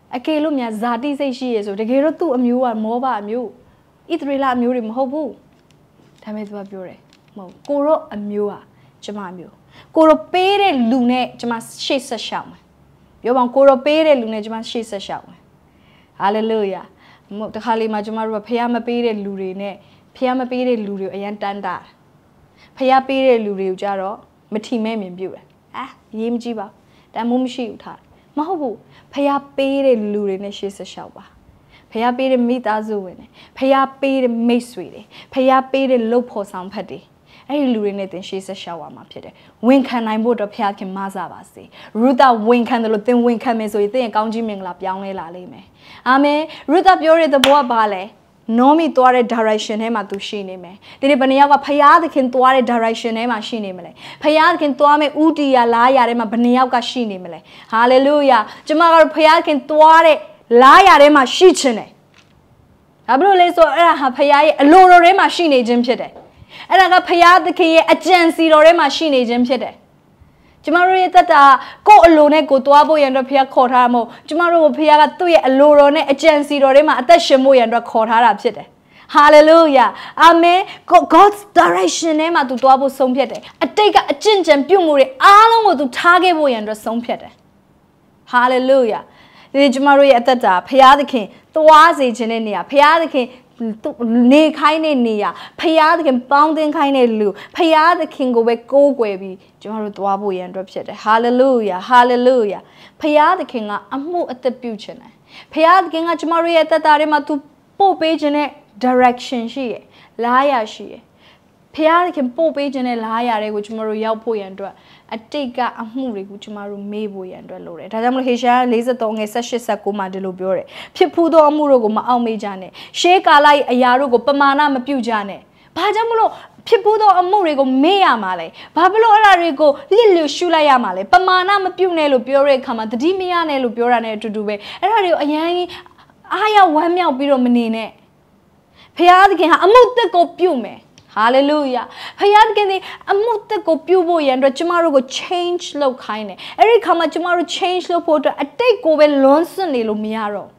အကေလို့များဇာတိစိတ်ရှိရဆိုတကယ်တော့သူ့အမျိုးကမောဘအမျိုးဣသရေလအမျိုးတွေမဟုတ်ဘူးဒါပေမဲ့သူကပြောတယ်မဟုတ်ကိုရောအမျိုးဟာကျမအမျိုးကိုရောပေးတဲ့လူနဲ့ကျမရှေ့ဆက်ရှောက်မယ်ပြောပါကိုရောပေးတဲ့လူနဲ့ကျမရှေ့ဆက်ရှောက်မယ်ဟာလေလုယာတခါလေမှာကျမတို့ကဖះမပေးတဲ့လူတွေနဲ့ဖះမပေးတဲ့လူတွေကိုအရန်တန်းတာဖះပေးတဲ့လူတွေကိုကြတော့မထီမဲ့မြင်ပြုတယ်အာရေးမကြည့်ပါတန်မိုးမရှိဘူးထားမဟုတ်ဘူးဖះပေးတဲ့လူတွေနဲ့ရှေ့ဆက်ရှောက်ပါဖះပေးတဲ့မိသားစုဝင်တွေဖះပေးတဲ့မိတ်ဆွေတွေဖះပေးတဲ့လုပ်ဖို့ဆောင်ဖက်တွေအဲ့ဒီလူတွေနဲ့သင်ရှေ့ဆက်ရှောက်ရမှာဖြစ်တယ်ဝန်ခံနိုင်ဖို့တော့ဖះခင်မဆပါစေရုသဝန်ခံတယ်လို့သင်ဝန်ခံမယ်ဆိုရင်သင်ရဲ့ကောင်းကြီးမင်္ဂလာပြောင်းလဲလာလိမ့်မယ်အာမင်ရုသပြောတဲ့သဘောကဘာလဲနော်မီသွားတဲ့ direction ထဲမှာသူရှိနေမယ်ဒီနေ့ဘယ်နှယောက်ကဖះသခင်သွားတဲ့ direction ထဲမှာရှိနေမလဲဖះသခင်သွားမဲ့ဥတီယာလားယာထဲမှာဘယ်နှယောက်ကရှိနေမလဲ hallelujah ကျမကတော့ဖះသခင်သွားတဲ့လားယာထဲမှာရှိချင်တယ်ဘာဖြစ်လို့လဲဆိုအဲ့ဒါဟာဖះရဲ့အလိုတော်ထဲမှာရှိနေခြင်းဖြစ်တယ်အဲ့ဒါကဖះသခင်ရဲ့အကြံစီတော်ထဲမှာရှိနေခြင်းဖြစ်တယ်ကျမတို့ရဲ့တတ်တာကိုယ့်အလိုနဲ့ကိုယ်သွားဖို့ရန်အတွက်ဖះခေါ်ထားတာမဟုတ်ကျမတို့ကိုဖះကသူ့ရဲ့အလိုတော်နဲ့အကြံစီတော်ထဲမှာအသက်ရှင်ဖို့ရန်အတွက်ခေါ်ထားတာဖြစ်တယ် hallelujah amen God's direction ထဲမှာသူသွားဖို့ဆုံးဖြတ်တယ်အတိတ်ကအကျင့်ကြံပြုမှုတွေအားလုံးကိုသူထားခဲ့ဖို့ရန်အတွက်ဆုံးဖြတ်တယ် hallelujah ဒီကျမတို့ရဲ့အသက်တာဖះသခင်သွားစေခြင်းတဲ့နေရာဖះသခင်နေခိုင်းတဲ့နေရာဖះသခင်ပေါင်းတင်ခိုင်းတဲ့လူဖះသခင်ကိုပဲကိုးကွယ်ပြီးကျွန်တော်တို့သွားဖို့ရန်အတွက်ဖြစ်တယ် hallelujah hallelujah ဖះသခင်ကအမှုအသက်ပြုခြင်းတယ်ဖះသခင်ကကျွန်တော်တို့ရဲ့သက်တာထဲမှာသူပို့ပေးခြင်းတဲ့ direction ရှိရယ်လားရရှိရယ်ဖះသခင်ပို့ပေးခြင်းတဲ့လားရတွေကိုကျွန်တော်တို့ရောက်ဖို့ရန်အတွက်အတိတ်ကအမှုတွေကိုကျွန်တော်တို့မေးဖို့ရန်အတွက်လိုတယ်ဒါကြောင့်မလို့ဟေရှာယ၄၃ငယ်၁၈ ၁၉မှာဒီလိုပြောတယ်ဖြစ်ဖူးသောအမှုတို့ကိုမအောင်မေးကြနဲ့ရှေးကာလရဲ့အရာတို့ကိုပမာဏမပြုကြနဲ့ဘာကြောင့်မလို့ဖြစ်ဖူးသောအမှုတွေကိုမေးရမှာလဲဘာဖြစ်လို့အဲ့ဒါတွေကိုလစ်လျူရှုလိုက်ရမှာလဲပမာဏမပြုနဲ့လို့ပြောတဲ့အခါမှာတတိမရနဲ့လို့ပြောတာနဲ့အတူတူပဲအဲ့ဒါတွေကိုအရင်အားရဝမ်းမြောက်ပြီးတော့မနေနဲ့ဖះသခင်ဟာအမှုသက်ကိုပြုမယ် hallelujah ဖះသခင်ဒီအမှုသက်ကိုပြုဖို့ရန်အတွက်ကျမတို့ကို change လုပ်ခိုင်းတယ်အဲ့ဒီခါမှာကျမတို့ change လုပ်ဖို့အတွက်အတိတ်ကိုပဲလွန်စွန့်နေလို့မရတော့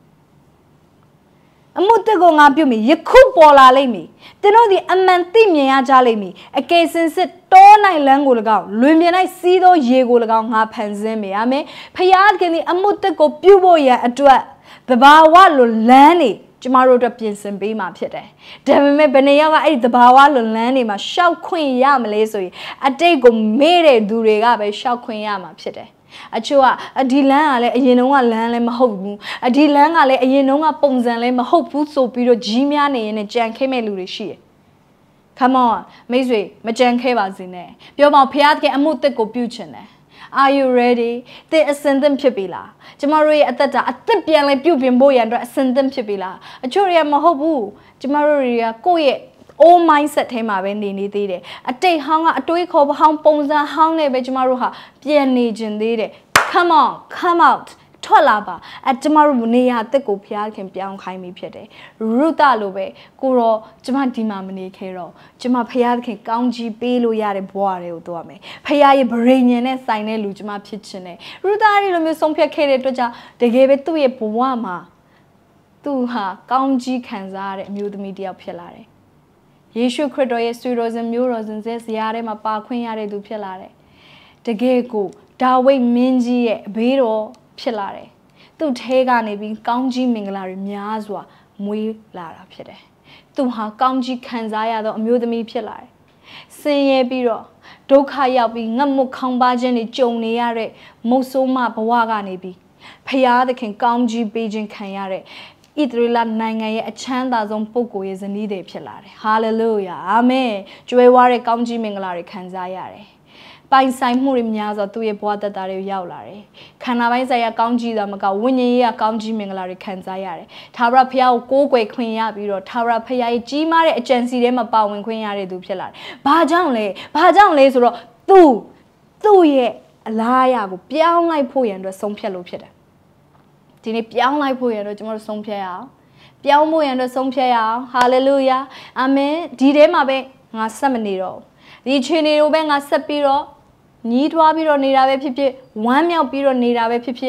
အမှုသက်ကိုငါပြုမယ်ယခုပေါ်လာလိမ့်မည်သင်တို့ဒီအမှန်သိမြင်ရကြလိမ့်မည်အကယ်စင်စစ်တောနိုင်လန်းကို၎င်းလွင်ပြင်၌စီးသောရေကို၎င်းငါဖန်ဆင်းမယ်အာမင်ဖះသခင်ဒီအမှုသက်ကိုပြုဖို့ရန်အတွက်သဘာဝလိုလမ်းနေကျမတို့အတွက်ပြင်ဆင်ပေးမှာဖြစ်တယ်။ဒါပေမဲ့ဘယ်နှယောက်ကအဲ့ဒီသဘာဝလွန်လန်းတွေမှာရှောက်ခွင့်ရမလဲဆိုရင်အတိတ်ကိုမေ့တဲ့သူတွေကပဲရှောက်ခွင့်ရမှာဖြစ်တယ်။အချို့ကအဒီလန်းကလည်းအရင်တုန်းကလန်းလည်းမဟုတ်ဘူး။အဒီလန်းကလည်းအရင်တုန်းကပုံစံလည်းမဟုတ်ဘူးဆိုပြီးတော့ကြီးများနေရင်ကြံခဲမဲ့လူတွေရှိတယ်။ Come on မိတ်ဆွေမကြံခဲပါစေနဲ့။ပြောပါဦးဖះသခင်အမှုသက်ကိုပြုချင်တယ်။ Are you ready သင်အစင်သင့်ဖြစ်ပြီလားကျမတို့ရဲ့အသက်တာအသက်ပြန်လဲပြုပြင်ဖို့ရန်အတွက်အစင်သင့်ဖြစ်ပြီလားအချို့တွေကမဟုတ်ဘူးကျမတို့တွေကကိုယ့်ရဲ့ old mindset ထဲမှာပဲနေနေသေးတယ်အတိတ်ဟောင်းကအတွေးခေါ်ဟောင်းပုံစံဟောင်းနဲ့ပဲကျမတို့ဟာပြန်နေခြင်းသေးတယ် come on come out ထွက်လာပါအကျမတို့နေရာတက်ကိုဖျားခင်ပြောင်းခိုင်းပြီးဖြစ်တယ်ရုသလိုပဲကိုတော့ကျမဒီမှာမနေခဲတော့ကျမဖျားခင်ကောင်းကြီးပေးလို့ရတဲ့ဘဝတွေကိုသွားမယ်ဖျားရဲ့ဗရိညင်နဲ့ဆိုင်တဲ့လူကျမဖြစ်ချင်တယ်ရုသရီလိုမျိုးဆုံးဖြတ်ခဲ့တဲ့အတွက်ကြောင့်တကယ်ပဲသူ့ရဲ့ဘဝမှာသူဟာကောင်းကြီးခံစားရတဲ့အမျိုးသမီးတစ်ယောက်ဖြစ်လာတယ်ယေရှုခရစ်တော်ရဲ့ဆွေတော်စင်မျိုးတော်စင်ဇာတ်ထဲမှာပါခွင့်ရတဲ့သူဖြစ်လာတယ်တကယ်ကိုဒါဝိဒ်မင်းကြီးရဲ့အဘေးတော်ဖြစ်လာတယ်သူ့ထဲကနေပြီးကောင်းကြီးမင်္ဂလာတွေများစွာမွေးလာတာဖြစ်တယ်သူဟာကောင်းကြီးခံစားရသောအမျိုးသမီးဖြစ်လာတယ်ဆင်းရဲပြီးတော့ဒုက္ခရောက်ပြီးငတ်မွတ်ခေါင်းပါခြင်းတွေကြုံနေရတဲ့မုတ်ဆိုးမဘဝကနေပြီးဖရာသခင်ကောင်းကြီးပေးခြင်းခံရတဲ့ဣသရေလနိုင်ငံရဲ့အချမ်းသာဆုံးပုဂ္ဂိုလ်ရဲ့ဇနီးတွေဖြစ်လာတယ်ဟာလေလုယာအာမင်ကြွယ်ဝတဲ့ကောင်းကြီးမင်္ဂလာတွေခံစားရတယ်ပိုင်ဆိုင်မှုတွေများစွာသူ့ရဲ့ဘဝတတတွေရောက်လာတယ်ခန္ဓာပိုင်းဆိုင်ရာကောင်းကြီးသာမကဝိညာဉ်ရေးကကောင်းကြီးမင်္ဂလာတွေခံစားရတယ်ထာဝရဘုရားကိုကိုးကွယ်ခွင့်ရပြီးတော့ထာဝရဘုရားရဲ့ကြီးမားတဲ့အကြံစီထဲမှာပါဝင်ခွင့်ရတဲ့သူဖြစ်လာတယ်ဘာကြောင့်လဲဘာကြောင့်လဲဆိုတော့သူ့သူ့ရဲ့အလားအရာကိုပြောင်းလိုက်ဖို့ရန်အတွက်ဆုံးဖြတ်လို့ဖြစ်တယ်ဒီနေ့ပြောင်းလိုက်ဖို့ရန်အတွက်ကျွန်တော်တို့ဆုံးဖြတ်ရအောင်ပြောင်းဖို့ရန်အတွက်ဆုံးဖြတ်ရအောင်ဟာလေလုယာအာမင်ဒီထဲမှာပဲငါဆက်မနေတော့ဒီခြေနေကိုပဲငါဆက်ပြီးတော့ညီးထွားပြီးတော့နေတာပဲဖြစ်ဖြစ်ဝမ်းမြောက်ပြီးတော့နေတာပဲဖြစ်ဖြစ်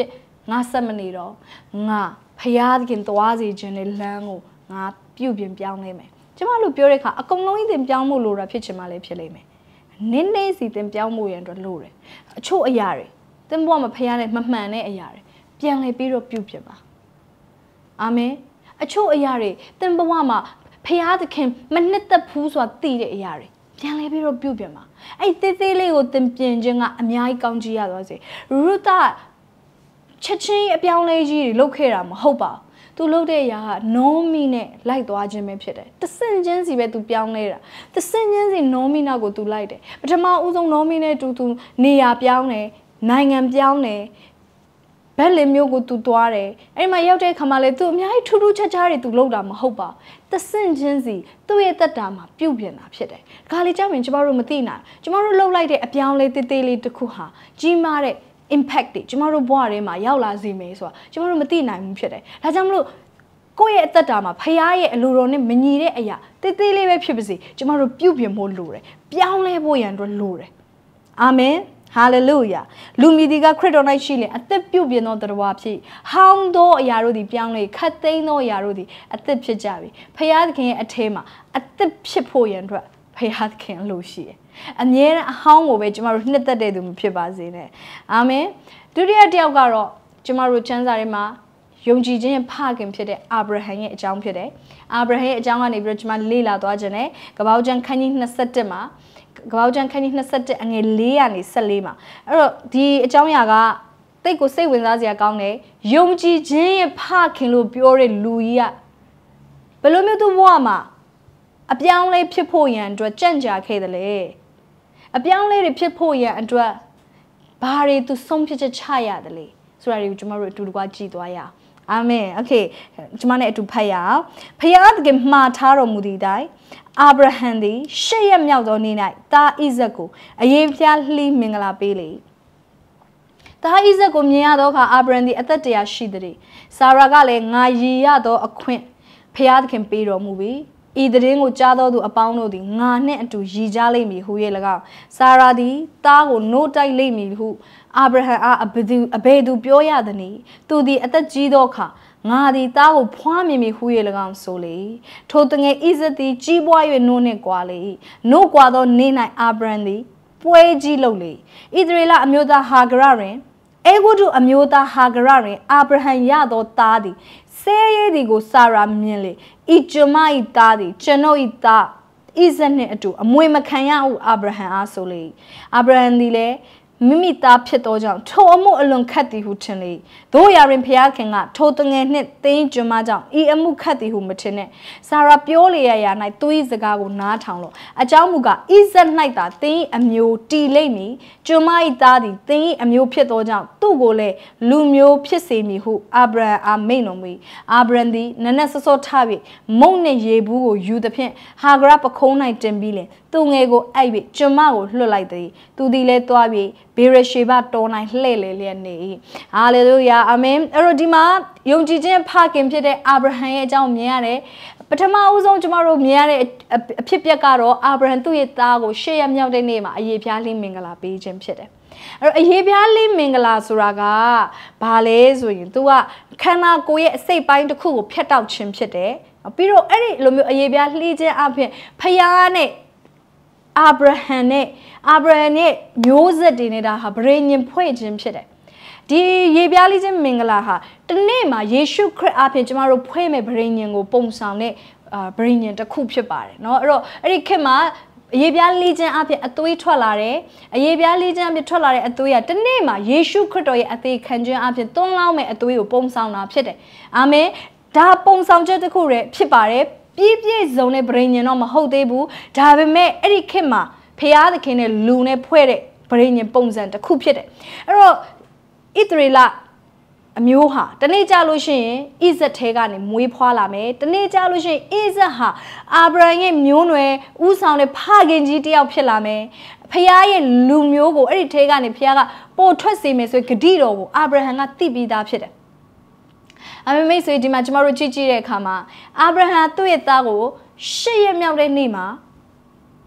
ငါဆက်မနေတော့ငါဖယားသခင်သွားစီခြင်းနဲ့လမ်းကိုငါပြုတ်ပြင်ပြောင်းနေမယ်ကျမတို့ပြောတဲ့အခါအကုန်လုံးကြီးတင်ပြောင်းမှုလိုတာဖြစ်ချင်မှလည်းဖြစ်လိမ့်မယ်နင်းနေစီတင်ပြောင်းမှုရန်အတွက်လိုတယ်အချို့အရာတွေတင်ဘဝမှာဖယားနဲ့မမှန်တဲ့အရာတွေပြန်လဲပြီးတော့ပြုတ်ပြင်ပါအာမင်အချို့အရာတွေတင်ဘဝမှာဖယားသခင်မနှစ်သက်ဘူးဆိုတာသိတဲ့အရာတွေပြန်လဲပြီးတော့ပြုတ်ပြင်ပါအဲ့သေးသေးလေးကိုတင်ပြင်ခြင်းကအများကြီးကောင်းကြီးရသွားစေရုသချက်ချင်းအပြောင်းလဲကြီးတွေလုပ်ခဲ့တာမဟုတ်ပါသူလုပ်တဲ့အရာကနောမီနဲ့လိုက်သွားခြင်းပဲဖြစ်တယ်တဆင့်ချင်းစီပဲသူပြောင်းလဲတာတဆင့်ချင်းစီနောမီနောက်ကိုသူလိုက်တယ်ပထမဦးဆုံးနောမီနဲ့တူသူနေရာပြောင်းတယ်နိုင်ငံပြောင်းတယ်ဘက်လင်မျိုးကိုသူသွားတယ်အဲ့မှာရောက်တဲ့ခါမှလည်းသူအများကြီးထူးထူးခြားခြားတွေသူလုပ်တာမဟုတ်ပါတဆင့်ချင်းစီသူ့ရဲ့တက်တာမှာပြုတ်ပြင်တာဖြစ်တယ်ဒါကလေးကြောင့်ကျမတို့မသိနိုင်ကျမတို့လှုပ်လိုက်တဲ့အပြောင်းလဲတေးသေးလေးတစ်ခုဟာကြီးမားတဲ့ impact တွေကျမတို့ဘဝထဲမှာရောက်လာစေမယ်ဆိုတာကျမတို့မသိနိုင်ဘူးဖြစ်တယ်ဒါကြောင့်မလို့ကိုယ့်ရဲ့အသက်တာမှာဖခင်ရဲ့အလိုတော်နဲ့မညီတဲ့အရာတေးသေးလေးပဲဖြစ်ပါစေကျမတို့ပြုတ်ပြင်ဖို့လိုတယ်ပြောင်းလဲဖို့ရန်အတွက်လိုတယ်အာမင်ဟာလေလုယာလူမီဒီကခရစ်တော်၌ရှိလင်အသက်ပြုတ်ပြင်သောတရားဖြစ်ဟောင်းသောအရာတို့သည်ပြောင်းလဲခတ်သိမ်းသောအရာတို့သည်အသက်ဖြစ်ကြပြီဖခင်သခင်ရဲ့အထဲမှာအသက်ဖြစ်ဖို့ရန်အတွက်ဖခင်သခင်အလိုရှိတယ်အမြဲတမ်းအဟောင်းကိုပဲကျမတို့နှစ်သက်တဲ့သူမဖြစ်ပါစေနဲ့အာမင်ဒုတိယတစ်ယောက်ကတော့ကျမတို့ကျမ်းစာထဲမှာယုံကြည်ခြင်းဖခင်ဖြစ်တဲ့အာဗြဟံရဲ့အကြောင်းဖြစ်တယ်အာဗြဟံရဲ့အကြောင်းကနေပြီးတော့ကျမလေ့လာသွားခြင်းနဲ့ကပောက်ကျမ်းခန်းကြီး၂၁မှာကပောက်ကျမ်းခန်းကြီး၂၁အငယ်၄ကနေ၁၄မှာအဲ့တော့ဒီအကြောင်းအရာကတိတ်ကိုစိတ်ဝင်စားစရာကောင်းတယ်ယုံကြည်ခြင်းရဲ့ဖခင်လို့ပြောတဲ့လူကြီးကဘယ်လိုမျိုးသူ့ဘဝမှာအပြောင်းလဲဖြစ်ဖို့ရန်အတွက်ကြံ့ကြာခဲ့တယ်လေအပြောင်းလဲတွေဖြစ်ဖို့ရန်အတွက်ဘာတွေသူဆုံးဖြတ်ချက်ချရတယ်လေဆိုတာတွေကိုကျွန်တော်တို့အတူတကွကြည့်သွားရအောင်အာမင်โอเคကျွန်မနဲ့အတူဖတ်ရအောင်ဖခင်သခင်မှားထားတော်မူသည့်အတိုင်းအာဗြဟံသည်ရှစ်ရက်မြောက်သောနေ့၌သားဣဇက်ကိုအယေဖျားလှီးမင်္ဂလာပေးလေသားဣဇက်ကိုမြင်ရသောအခါအာဗြဟံသည်အသက်တရာရှိသည်ဆာရာကလည်းငါရည်ရသောအခွင့်ဖခင်သခင်ပေးတော်မူပြီဤတည်င်းကိုကြားတော်သူအပေါင်းတို့သည်ငါနှင့်အတူရည်ကြလိမ့်မည်ဟု၍၎င်းဆာရာသည်သားကိုနိုးတိုက်လိမ့်မည်ဟုအာဗြဟံအားအဘသူအဘယ်သူပြောရသနည်းသူသည်အသက်ကြီးသောအခါငါသည်သားကိုဖွားမြင်မည်ဟု၍၎င်းဆိုလေထိုတငယ်ဣဇက်သည်ကြီးပွား၍နိုးနှင့်ကွာလေနိုးကွာသောနေ့၌အာဗြဟံသည်ပွဲကြီးလုပ်လေဣသရေလအမျိုးသားဟာဂရတွင်အေဂုတုအမျိုးသားဟာဂရတွင်အာဗြဟံရသောသားသည်ဆဲရဲသည်ကိုဆာရာမြင်လေဤကျွန်မ၏သားသည်ကျွန်ုပ်၏သားဣဇက်နှင့်အတူအမွေမခံရဟုအာဗြဟံအားဆိုလေအာဗြဟံသည်လည်းမိမိသားဖြစ်သောကြောင့်ထိုအမှုအလွန်ခတ်သည်ဟုထင်လေတို့ရာတွင်ဖျားခင်ကထိုတငယ်နှင့်တင်းကျွန်မကြောင့်ဤအမှုခတ်သည်ဟုမထင်နဲ့ဆာရာပြောလေရာရာ၌သူ၏စကားကိုနားထောင်လို့အကြောင်းမူကားဣဇက်၌သာတင်းအမျိုးတီလိမ့်မည်ကျွန်မ၏သားသည်တင်းအမျိုးဖြစ်သောကြောင့်သူ့ကိုလည်းလူမျိုးဖြစ်စေမည်ဟုအာဗြဟံအားမိန့်တော်မူ၏အာဗြဟံသည်နနက်စောစောထ၍မုန့်နှင့်ရေဘူးကိုယူသဖြင့်ဟာဂရပခုံး၌တင်ပြီးလင်သူငယ်ကိုအိုက်၍ကျွန်မကိုလွှတ်လိုက်သည်သူသည်လည်းသွား၍ဘေရရှေဘတော်၌လှည့်လေလျက်နေ၏ဟာလေလုယာအာမင်အဲ့တော့ဒီမှာယုံကြည်ခြင်းဖခင်ဖြစ်တဲ့အာဗြဟံရဲ့အကြောင်းမြင်ရတယ်ပထမအဦးဆုံးကျမတို့မြင်ရတဲ့အဖြစ်အပျက်ကတော့အာဗြဟံသူ့ရဲ့သားကိုရှေ့ရမြောက်တဲ့နေ့မှာအယေဖျားလေးမင်္ဂလာပေးခြင်းဖြစ်တယ်အဲ့တော့အယေဖျားလေးမင်္ဂလာဆိုတာကဘာလဲဆိုရင် तू ကခန္ဓာကိုယ်ရဲ့အစိတ်ပိုင်းတစ်ခုကိုဖျက်တောက်ခြင်းဖြစ်တယ်ပြီးတော့အဲ့ဒီလိုမျိုးအယေဖျားလှီးခြင်းအပြင်ဖျားနဲ့အာဗြဟံနဲ့အာဗြဟံနဲ့မျိုးဆက်တွေနဲ့ဒါဟာဗြေညင်ဖွဲ့ခြင်းဖြစ်တယ်ဒီရေပြားလေးခြင်းမင်္ဂလာဟာတနေ့မှာယေရှုခရစ်အပြင်ကျမတို့ဖွဲ့မဲ့ဗြေညင်ကိုပုံဆောင်တဲ့အာဗြေညင်တစ်ခုဖြစ်ပါတယ်เนาะအဲ့တော့အဲ့ဒီခေတ်မှာအယေပြားလေးခြင်းအပြင်အသွေးထွက်လာတယ်အယေပြားလေးခြင်းအပြင်ထွက်လာတဲ့အသွေးကတနေ့မှာယေရှုခရစ်တော်ရဲ့အသေးခံခြင်းအပြင်သွန်းလောင်းမဲ့အသွေးကိုပုံဆောင်တာဖြစ်တယ်အာမင်ဒါပုံဆောင်ချက်တစ်ခုတည်းဖြစ်ပါတယ်ပြည့်ပြည့်စုံတဲ့ဗြေညင်တော့မဟုတ်သေးဘူးဒါပေမဲ့အဲ့ဒီခေတ်မှာဖျားသခင်နဲ့လူနဲ့ဖွဲ့တဲ့ဗြေညင်ပုံစံတစ်ခုဖြစ်တယ်အဲ့တော့ဣသရေလအမျိုးဟာတနေ့ကြလို့ရှိရင်ဣဇက်ထဲကနေမွေးဖွားလာမယ်တနေ့ကြလို့ရှိရင်ဣဇက်ဟာအာဗြဟံရဲ့မျိုးနွယ်ဥဆောင်တဲ့ဖခင်ကြီးတယောက်ဖြစ်လာမယ်ဖျားရဲ့လူမျိုးကိုအဲ့ဒီထဲကနေဖျားကပို့ထွက်စေမယ်ဆိုဂတိတော်ကိုအာဗြဟံကသိပြီးသားဖြစ်တယ်အမေမိတ်ဆွေဒီမှာကျမတို့ကြည့်ကြည့်တဲ့အခါမှာအာဗြဟံသူ့ရဲ့သားကိုရှစ်ရက်မြောက်တဲ့နေ့မှာ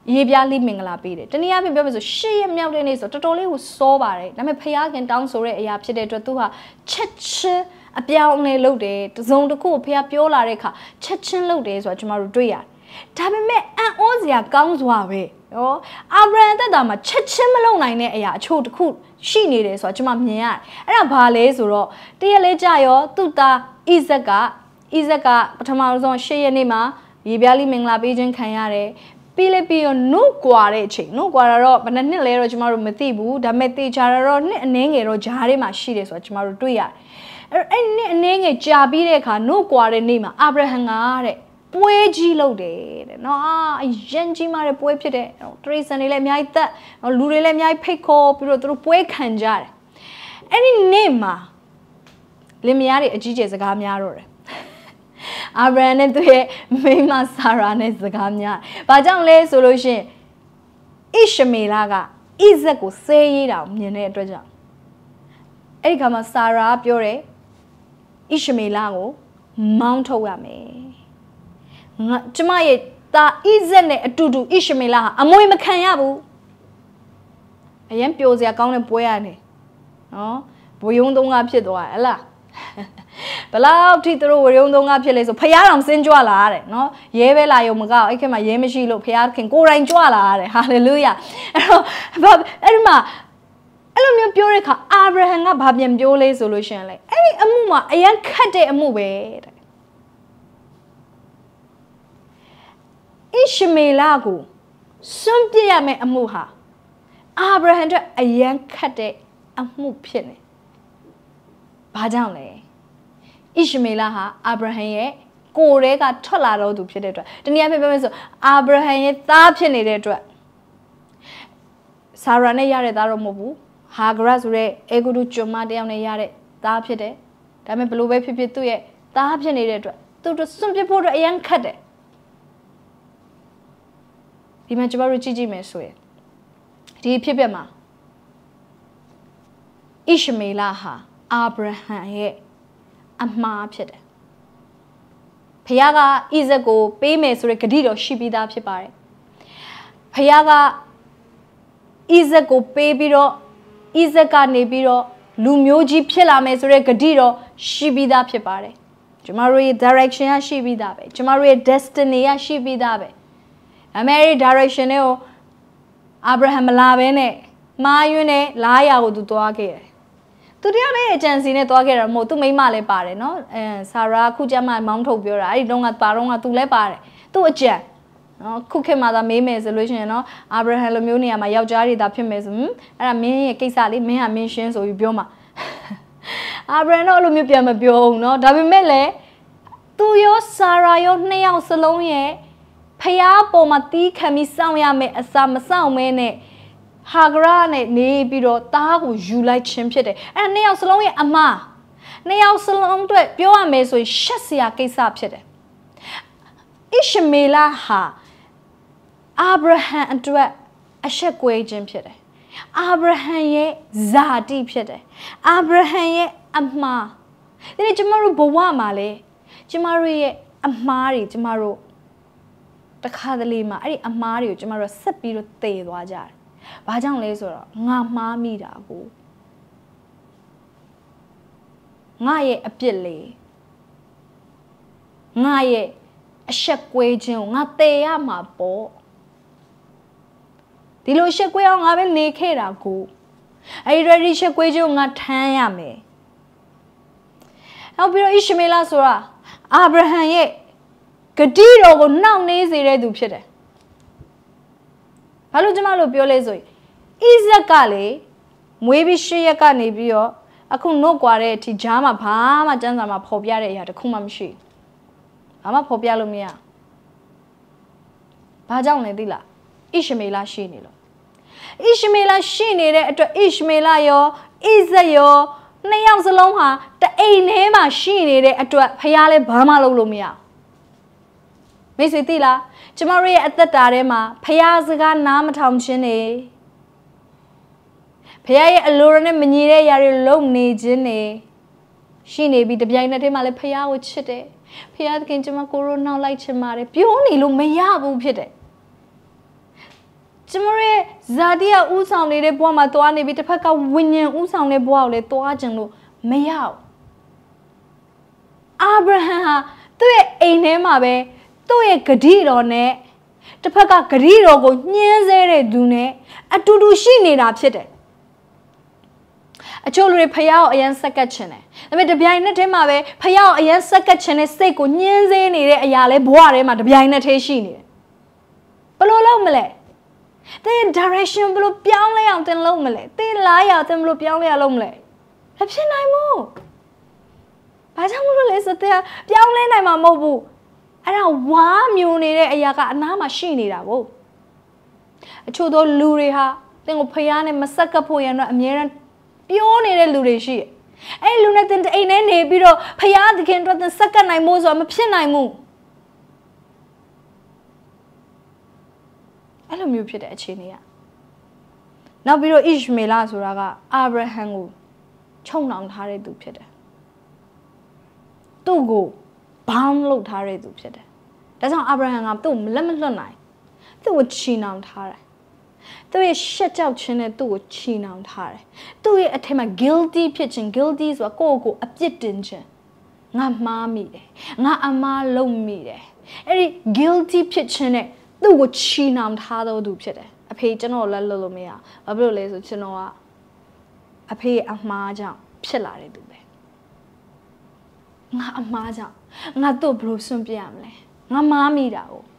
ရေပြားလေးမင်္ဂလာပေးတယ်တနည်းအားဖြင့်ပြောမယ်ဆိုရှစ်ရက်မြောက်တဲ့နေ့ဆိုတော်တော်လေးကိုစောပါတယ်ဒါပေမဲ့ဖခင်တောင်းဆိုတဲ့အရာဖြစ်တဲ့အတွက်သူဟာချက်ချင်းအပြောင်းအလဲလုပ်တယ်တစုံတစ်ခုကိုဖခင်ပြောလာတဲ့အခါချက်ချင်းလုပ်တယ်ဆိုတာကျွန်တော်တို့တွေ့ရတယ်ဒါပေမဲ့အံ့ဩစရာကောင်းစွာပဲနော်အာဗြဟံသက်တာမှာချက်ချင်းမလုပ်နိုင်တဲ့အရာအချို့တစ်ခုရှိနေတယ်ဆိုတာကျွန်မမြင်ရတယ်အဲ့ဒါဘာလဲဆိုတော့တရက်လေးကြာရောသူ့သားဣဇက်ကဣဇက်ကပထမဆုံးရှစ်ရက်နေ့မှာရေပြားလေးမင်္ဂလာပေးခြင်းခံရတယ်ပြီးလေပြီးတော့နှုတ်ကွာတဲ့အချိန်နှုတ်ကွာတော့ဘယ်နှစ်လဲတော့ကျမတို့မသိဘူးဒါပေမဲ့တေချာတော့နှစ်အနည်းငယ်တော့ဂျားထဲမှာရှိတယ်ဆိုတာကျမတို့တွေ့ရတယ်အဲ့အဲ့နှစ်အနည်းငယ်ကြာပြီးတဲ့အခါနှုတ်ကွာတဲ့နေ့မှာအာဗြဟံကတဲ့ပွဲကြီးလုပ်တယ်တဲ့နော်အရင်ကြီးမားတဲ့ပွဲဖြစ်တဲ့တရိစံတွေလည်းအများကြီးတက်လူတွေလည်းအများကြီးဖိတ်ခေါ်ပြီးတော့သူတို့ပွဲခံကြတယ်အဲ့ဒီနေ့မှာလင်မယားတွေအကြီးကျယ်စကားများတော့တယ်အာဗြဟံနဲ့သူရဲ့မိန်းမဆာရာနဲ့စကားများ။ဘာကြောင့်လဲဆိုလို့ရှိရင်ဣရှမေလကဣဇက်ကိုဆဲရေးတာမြင်တဲ့အတွက်ကြောင့်အဲ့ဒီခါမှာဆာရာပြောတယ်ဣရှမေလကိုမောင်းထုတ်ရမယ်။ငါကျမရဲ့သားဣဇက်နဲ့အတူတူဣရှမေလဟာအမွေမခံရဘူး။အရင်ပျော်စရာကောင်းတဲ့ပွဲရတယ်။နော်ဘွေယုံသုံးကဖြစ်သွားဟဲ့လားဘလောက်ထိသူတို့ဝရုံသုံးကဖြစ်လဲဆိုဖျားတော်စင်းကြွလာတဲ့နော်ရဲပဲလာရုံမကောက်အဲ့ခင်မှာရဲမရှိလို့ဖျားခင်ကိုယ်တိုင်ကြွလာတဲ့ဟာလေလုယာအဲ့တော့အဲ့ဒီမှာအဲ့လိုမျိုးပြောတဲ့အခါအာဗြဟံကဘာပြန်ပြောလဲဆိုလို့ရှင်လေအဲ့ဒီအမှုမှာအရန်ခတ်တဲ့အမှုပဲတဲ့ဣရှမေလကိုစွန့်ပြစ်ရမယ့်အမှုဟာအာဗြဟံအတွက်အရန်ခတ်တဲ့အမှုဖြစ်နေဘာကြောင့်လဲဣရှမေလဟာအာဗြဟံရဲ့ကိုယ်တည်းကထွက်လာတော့သူဖြစ်တဲ့အတွက်တနည်းအားဖြင့်ပြောမယ်ဆိုအာဗြဟံရဲ့သားဖြစ်နေတဲ့အတွက်ဆာရာနဲ့ရတဲ့သားတော့မဟုတ်ဘူးဟာဂရဆိုတဲ့အေဂုတုကျွန်မတယောက်နဲ့ရတဲ့သားဖြစ်တယ်ဒါပေမဲ့ဘလို့ပဲဖြစ်ဖြစ်သူ့ရဲ့သားဖြစ်နေတဲ့အတွက်သူတို့စွန့်ပစ်ဖို့အတွက်အရန်ခတ်တယ်ဒီမှာကျွန်တော်တို့ကြည့်ကြည့်မယ်ဆိုရင်ဒီဖြစ်ပျက်မှာဣရှမေလဟာအာဗြဟံရဲ့အမှားဖြစ်တယ်ဖခင်ကဣဇက်ကိုပေးမယ်ဆိုတဲ့ဂတိတော်ရှိပြီးသားဖြစ်ပါတယ်ဖခင်ကဣဇက်ကိုပေးပြီးတော့ဣဇက်ကနေပြီးတော့လူမျိုးကြီးဖြစ်လာမယ်ဆိုတဲ့ဂတိတော်ရှိပြီးသားဖြစ်ပါတယ်ကျမတို့ရဲ့ direction ကရှိပြီးသားပဲကျမတို့ရဲ့ destiny ကရှိပြီးသားပဲအမေရိ direction ကိုအာဗြဟံမလာဘဲနဲ့မာယွန်းနဲ့လာရာကိုသူသွားခဲ့တယ်သူတယောက်လေးအကြံစီနဲ့သွားခဲ့တာမဟုတ်သူမိန်းမလည်းပါတယ်နော်အဲဆာရာခုကျမှမောင်းထုတ်ပြောတာအဲ့ဒီတော့ကပါတော့ကသူလည်းပါတယ်သူ့အကြံနော်ခုခေတ်မှာသာမေးမယ်ဆိုလို့ရှိရင်နော်အာဗြဟံလိုမျိုးနေရာမှာယောက်ျားတွေသာဖြစ်မယ်ဆိုရင်အဲ့ဒါမင်းရဲ့ကိစ္စလေးမင်းဟာမင်းရှင်းဆိုပြီးပြောမှာအာဗြဟံတော့အဲ့လိုမျိုးပြန်မပြောဘူးနော်ဒါပေမဲ့လည်းသူရောဆာရာရောနှစ်ယောက်စလုံးရဲ့ဖျားပေါ်မှာတီးခံပြီးစောင့်ရမယ်အစာမစောင့်မဲနဲ့ဟာဂရနဲ့နေပြီးတော့သားကိုယူလိုက်ခြင်းဖြစ်တယ်အဲ့နှစ်ယောက်စလုံးရဲ့အမှားနှစ်ယောက်စလုံးအတွက်ပြောရမယ်ဆိုရင်ရှက်စရာကိစ္စဖြစ်တယ်ဣရှမေလဟာအာဗြဟံအတွက်အရှက်ကွဲခြင်းဖြစ်တယ်အာဗြဟံရဲ့ဇာတိဖြစ်တယ်အာဗြဟံရဲ့အမှားဒီနေ့ကျမတို့ဘဝမှာလေကျမတို့ရဲ့အမှားတွေကျမတို့တခါတလေမှာအဲ့ဒီအမှားတွေကိုကျမတို့ဆက်ပြီးတော့တည်သွားကြတယ်ဘာကြောင့်လဲဆိုတော့ငါမှားမိတာကိုငါရဲ့အပြစ်လေးငါရဲ့အရှက်ကွဲခြင်းကိုငါတည်ရမှာပေါ့ဒီလိုရှက်ကွဲအောင်ငါပဲနေခဲ့တာကိုအဲ့ဒီရရှက်ကွဲခြင်းကိုငါထမ်းရမယ်နောက်ပြီးတော့ဣရှမေလဆိုတာအာဗြဟံရဲ့ဂတိတော်ကိုနှောင့်နှေးစေတဲ့သူဖြစ်တယ်ဘာလို့ကျမတို့ပြောလဲဆိုရင်ဣဇက်ကလေမွေးပြီးရှစ်ရက်ကနေပြီးတော့အခုနှုတ်ကွာတဲ့အထိဂျားမှာဘာမှစမ်းစာမှာဖော်ပြတဲ့အရာတစ်ခုမှမရှိဘာမှဖော်ပြလို့မရဘာကြောင့်လဲသိလားဣရှမေလရှိနေလို့ဣရှမေလရှိနေတဲ့အတွက်ဣရှမေလရောဣဇက်ရောနှစ်ယောက်စလုံးဟာတအိမ်ထဲမှာရှိနေတဲ့အတွက်ဖခင်လည်းဘာမှလုပ်လို့မရမိတ်ဆွေသိလားကျမတို့ရဲ့အသက်တာထဲမှာဖခင်စကားနားမထောင်ခြင်းနေဖခင်ရဲ့အလိုတော်နဲ့မညီတဲ့ຢာတွေလုံနေခြင်းနေရှိနေပြီးတပြိုင်နက်တည်းမှာလည်းဖခင်ကိုချစ်တယ်ဖခင်သခင်ကျမကိုရိုနှောက်လိုက်ချင်ပါတယ်ပြောနေလို့မရဘူးဖြစ်တယ်ကျမရဲ့ဇာတိကဥဆောင်နေတဲ့ဘဝမှာတွားနေပြီးတစ်ဖက်ကဝိညာဉ်ဥဆောင်တဲ့ဘဝကိုလည်းတွားကြလို့မရဘူးအာဗြဟံဟာသူ့ရဲ့အိမ်ထဲမှာပဲသူ့ရဲ့ဂတိတော်နဲ့တစ်ဖက်ကဂတိတော်ကိုညှင်းဆဲတဲ့သူနဲ့အတူတူရှိနေတာဖြစ်တယ်အချို့လူတွေဖယားကိုအရန်ဆက်ကတ်ချင်တယ်ဒါပေမဲ့တပြိုင်နက်တည်းမှာပဲဖယားကိုအရန်ဆက်ကတ်ချင်တဲ့စိတ်ကိုညှင်းဆဲနေတဲ့အရာလဲဘဝထဲမှာတပြိုင်နက်တည်းရှိနေတယ်ဘယ်လိုလုပ်မလဲတဲ့ direction ဘယ်လိုပြောင်းလဲအောင်တင်လုပ်မလဲတဲ့လားရအောင်တင်ဘယ်လိုပြောင်းလဲရလုပ်မလဲမဖြစ်နိုင်ဘူးဘာကြောင့်မလို့လဲဆိုတော့ပြောင်းလဲနိုင်မှာမဟုတ်ဘူးအဲ့ဒါဝါမျိုးနေတဲ့အရာကအနားမှာရှိနေတာကိုအချို့သောလူတွေဟာတင်ကိုဖယားနဲ့မဆက်ကပ်ဖို့ရတော့အမြဲတမ်းပြောနေတဲ့လူတွေရှိတယ်အဲ့လူနဲ့တင်အိမ်ထဲနေပြီးတော့ဖယားသခင်တို့တင်ဆက်ကပ်နိုင်မို့ဆိုတာမဖြစ်နိုင်ဘူးအဲ့လိုမျိုးဖြစ်တဲ့အခြေအနေကနောက်ပြီးတော့ဣရှမေလဆိုတာကအာဗြဟံကိုခြုံနှောင်ထားတဲ့သူဖြစ်တယ်သူ့ကိုဘောင်းလုပ်ထားတဲ့သူဖြစ်တယ်ဒါကြောင့်အာဗြဟံကသူ့ကိုလက်မလွတ်နိုင်သူ့ကိုချီနှောင်ထားတယ်သူ့ရဲ့ရှက်ကြောက်ခြင်းနဲ့သူ့ကိုချီနှောင်ထားတယ်သူ့ရဲ့အထက်မှာ guilty ဖြစ်ခြင်း guilty ဆိုတာကိုယ့်ကိုအပြစ်တင်ခြင်းငါမှားမိတယ်ငါအမှားလုပ်မိတယ်အဲ့ဒီ guilty ဖြစ်ခြင်းနဲ့သူ့ကိုချီနှောင်ထားတော့သူဖြစ်တယ်အဖေကျွန်တော်လက်လွတ်လို့မရဘာဖြစ်လို့လဲဆိုကျွန်တော်ကအဖေအမှားကြောင့်ဖြစ်လာတဲ့သူပဲငါအမှားကြောင့်ငါတို့ဘယ်လိုစွန့်ပြရမလဲငါမားမိတာကို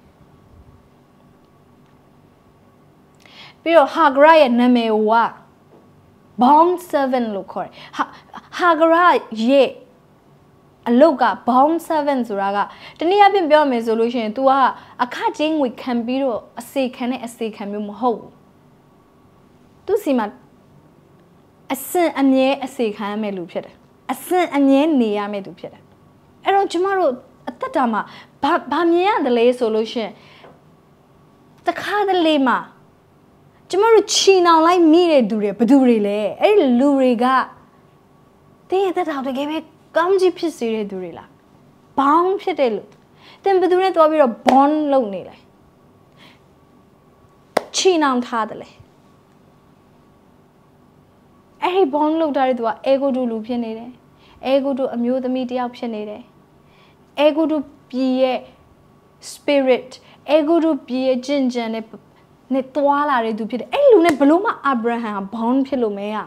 ပြီးတော့ဟာဂရရဲ့နာမည်က bond seven လို့ခေါ်တယ်ဟာဂရရဲ့အလုတ်က bond seven ဆိုတာကတနည်းအားဖြင့်ပြောမယ်ဆိုလို့ရှိရင် तू ကအခချင်းငွေခံပြီးတော့အစေခံတဲ့အစေခံမျိုးမဟုတ်ဘူးသူစီမှာအစင်အမြဲအစေခံရမယ့်လူဖြစ်တယ်အစင်အမြဲနေရမယ့်သူဖြစ်တယ်အဲ့တော့ကျမတို့အသက်တာမှာဘာဘာမြင်ရတယ်လဲဆိုလို့ရှိရင်တခါတလေမှာကျမတို့ချီနှောင်လိုက်မိတဲ့သူတွေဘယ်သူတွေလဲအဲ့ဒီလူတွေကတင်းရတဲ့တောင်တကယ်ပဲကောင်းကြီးဖြစ်စေတဲ့သူတွေလားဘောင်းဖြစ်တဲ့လူတင်ဘယ်သူနဲ့တွားပြီးတော့ bond လုပ်နေလဲချီနှောင်ထားတယ်လေအဲ့ဒီ bond လုပ်ထားတဲ့သူက ego တူလူဖြစ်နေတယ် ego တူအမျိုးသမီးတယောက်ဖြစ်နေတယ် ego တူပြည်ရဲ့ spirit ego တူပြည်ရဲ့ကျင့်ကြံတဲ့နဲ့တွားလာတဲ့သူဖြစ်တယ်အဲ့လူနဲ့ဘလို့မှအာဗြဟံ bond ဖြစ်လို့မရ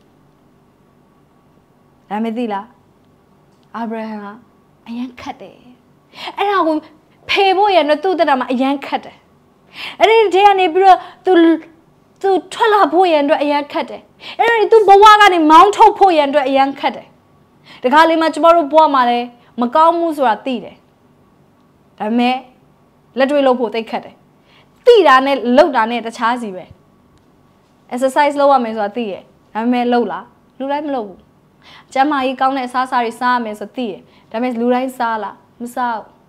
ဒါမသိလားအာဗြဟံကအရန်ခတ်တယ်အဲ့ဒါကိုဖေဖို့ရတော့သူ့တက်တာမှာအရန်ခတ်တယ်အဲ့ဒီတည်းကနေပြီးတော့သူသူထွက်လာဖို့ရတော့အရန်ခတ်တယ်အဲ့ဒီသူဘဝကနေမောင်းထုတ်ဖို့ရတော့အရန်ခတ်တယ်တခါလေးမှကျမတို့ဘဝမှာလည်းမကောင်းမှုဆိုတာသိတယ်ဒါပေမဲ့လက်တွေ့လုပ်ဖို့သိခတ်တယ်သိတာနဲ့လုပ်တာနဲ့တခြားစီပဲ exercise လုပ်ရမယ်ဆိုတာသိရဒါပေမဲ့လုပ်လားလူတိုင်းမလုပ်ဘူးကျမကြီးကောင်းတဲ့အစားအစာတွေစားရမယ်ဆိုသိရဒါပေမဲ့လူတိုင်းစားလားမစားဘူး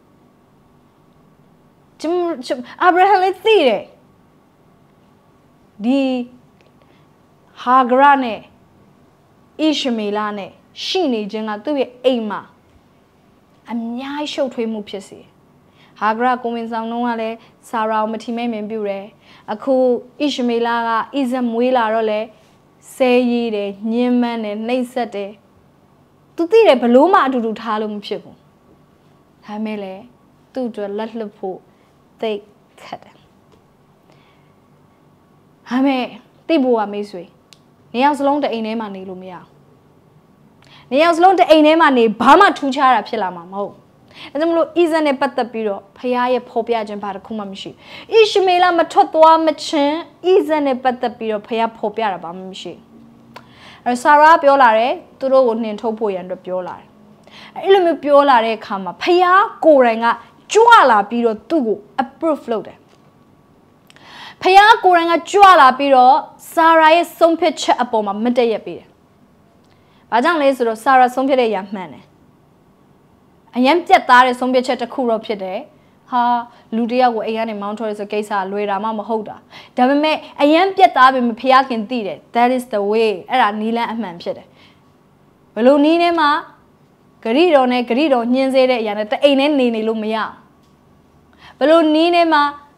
ကျမအာဗြဟံလည်းသိတယ်ဒီဟာဂရနဲ့ဣရှမေလနဲ့ရှိနေခြင်းကသူ့ရဲ့အိမ်မှာအများကြီးရှုပ်ထွေးမှုဖြစ်စေဟာဂရကိုဝင်ဆောင်တော့ကလည်းဆာရာကိုမထီမဲ့မြင်ပြူတယ်အခုဣရှမေလကဣဇက်မွေးလာတော့လေဆဲရည်တယ်ညှင်းမန်းတယ်နှိပ်စက်တယ်သူသိတယ်ဘလို့မှအတူတူထားလို့မဖြစ်ဘူးဒါမဲ့လေသူ့အတွက်လက်လွတ်ဖို့သိခက်တယ်ဟာမဲ့သိဖို့ကမေးဆွေနေရောက်စလုံးတအိမ်ထဲမှာနေလို့မရဘူးနေရောက်စလုံးတအိမ်ထဲမှာနေဘာမှထူးခြားတာဖြစ်လာမှာမဟုတ်အဲဒါမလို့ဣဇက်နဲ့ပတ်သက်ပြီးတော့ဖခင်ရဲ့ဖော်ပြခြင်းဘာတစ်ခုမှမရှိဣရှမေလမထွက်သွားမချင်းဣဇက်နဲ့ပတ်သက်ပြီးတော့ဖခင်ဖော်ပြတာဘာမှမရှိအဲဆာရာပြောလာတယ်သူတို့ကိုနှင်ထုတ်ဖို့ရန်အတွက်ပြောလာတယ်အဲ့လိုမျိုးပြောလာတဲ့အခါမှာဖခင်ကိုယ်တိုင်ကကြွလာပြီးတော့သူ့ကို approve လုပ်တယ်ဖခင်ကိုယ်တိုင်ကကြွလာပြီးတော့ဆာရာရဲ့ဆုံးဖြတ်ချက်အပေါ်မှာမတည့်ရက်ပေးတယ်ဘာကြောင့်လဲဆိုတော့ဆာရာဆုံးဖြတ်တဲ့အရာမှန်တယ်အရင်ပြတ်သားတဲ့ဆုံးဖြတ်ချက်တစ်ခုတော့ဖြစ်တယ်ဟာလူတယောက်ကိုအိမ်ကနေမောင်းထွက်ရဆိုကိစ္စလွယ်တာမှမဟုတ်တာဒါပေမဲ့အရင်ပြတ်သားပြီမဖျားခင်သိတယ် that is the way အဲ့ဒါနီလန်းအမှန်ဖြစ်တယ်ဘယ်လိုနီးနေမှာဂရိတော်နဲ့ဂရိတော်ညှင်းစေတဲ့အရာနဲ့တအိမ်နဲ့နေနေလို့မရဘယ်လိုနီးနေမှာ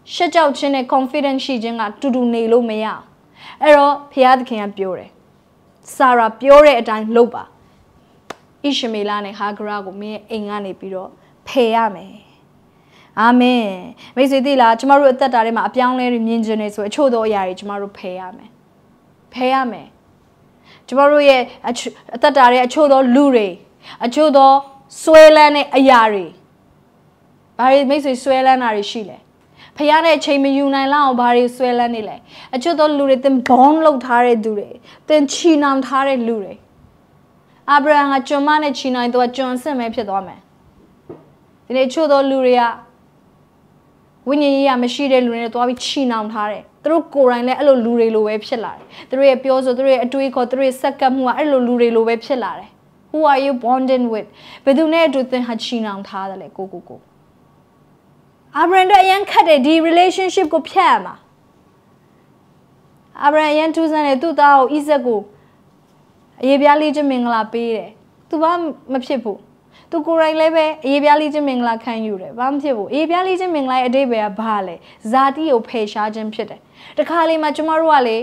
ရှက်ကြောက်ခြင်းနဲ့ confidence ရှိခြင်းကတူတူနေလို့မရအဲ့တော့ဖျားသခင်ကပြောတယ်ဆာရာပြောတဲ့အတိုင်းလုပ်ပါဣရှမေလနဲ့ဟာဂရကိုမင်းရဲ့အိမ်ကနေပြီးတော့ဖယ်ရမယ်အာမင်မိတ်ဆွေသိလားကျမတို့အသက်တာထဲမှာအပြောင်းလဲတွေမြင်ကျင်နေဆိုအချို့သောအရာတွေကျမတို့ဖယ်ရမယ်ဖယ်ရမယ်ကျမတို့ရဲ့အသက်တာထဲအချို့သောလူတွေအချို့သောဆွဲလန်းတဲ့အရာတွေဘာတွေမိတ်ဆွေဆွဲလန်းတာတွေရှိလဲဖျားနဲ့အချိန်မယူနိုင်လောက်အောင်ဘာတွေဆွဲလန်းနေလဲအချို့သောလူတွေသင်ဘုံလောက်ထားတဲ့သူတွေသင်ချီနှောင်ထားတဲ့လူတွေအာဗြဟံကကျွန်မနဲ့ချီနှောင်သူကကျွန်အစ်မဲဖြစ်သွားမယ်ဒီနေ့အချို့သောလူတွေကဝိညာဉ်ရေးရမရှိတဲ့လူတွေနဲ့တွားပြီးချီနှောင်ထားတယ်သူတို့ကိုယ်တိုင်လည်းအဲ့လိုလူတွေလိုပဲဖြစ်လာတယ်သူတို့ရဲ့ပြောဆိုသူတို့ရဲ့အတွေးခေါ်သူတို့ရဲ့စက္ကပ်မှုကအဲ့လိုလူတွေလိုပဲဖြစ်လာတယ် Who are you bonding with ဘယ်သူနဲ့အတူသင်ဟာချီနှောင်ထားတယ်လေကိုကိုကိုအာဗြဟံတို့အရင်ခတ်တဲ့ဒီ relationship ကိုဖျက်ရမှာအာဗြဟံအရင်ထူးဆန်းတဲ့သူ့သားကိုဣဇက်ကိုအယေပြားလေးချင်းမင်္ဂလာပေးတယ်သူဘာမဖြစ်ဘူးသူကိုယ်တိုင်လည်းပဲအယေပြားလေးချင်းမင်္ဂလာခံယူတယ်ဘာမှဖြစ်ဘူးအယေပြားလေးချင်းမင်္ဂလာရဲ့အတိတ်ပဲကဘာလဲဇာတိကိုဖယ်ရှားခြင်းဖြစ်တယ်တခါလေမှကျမတို့ကလေ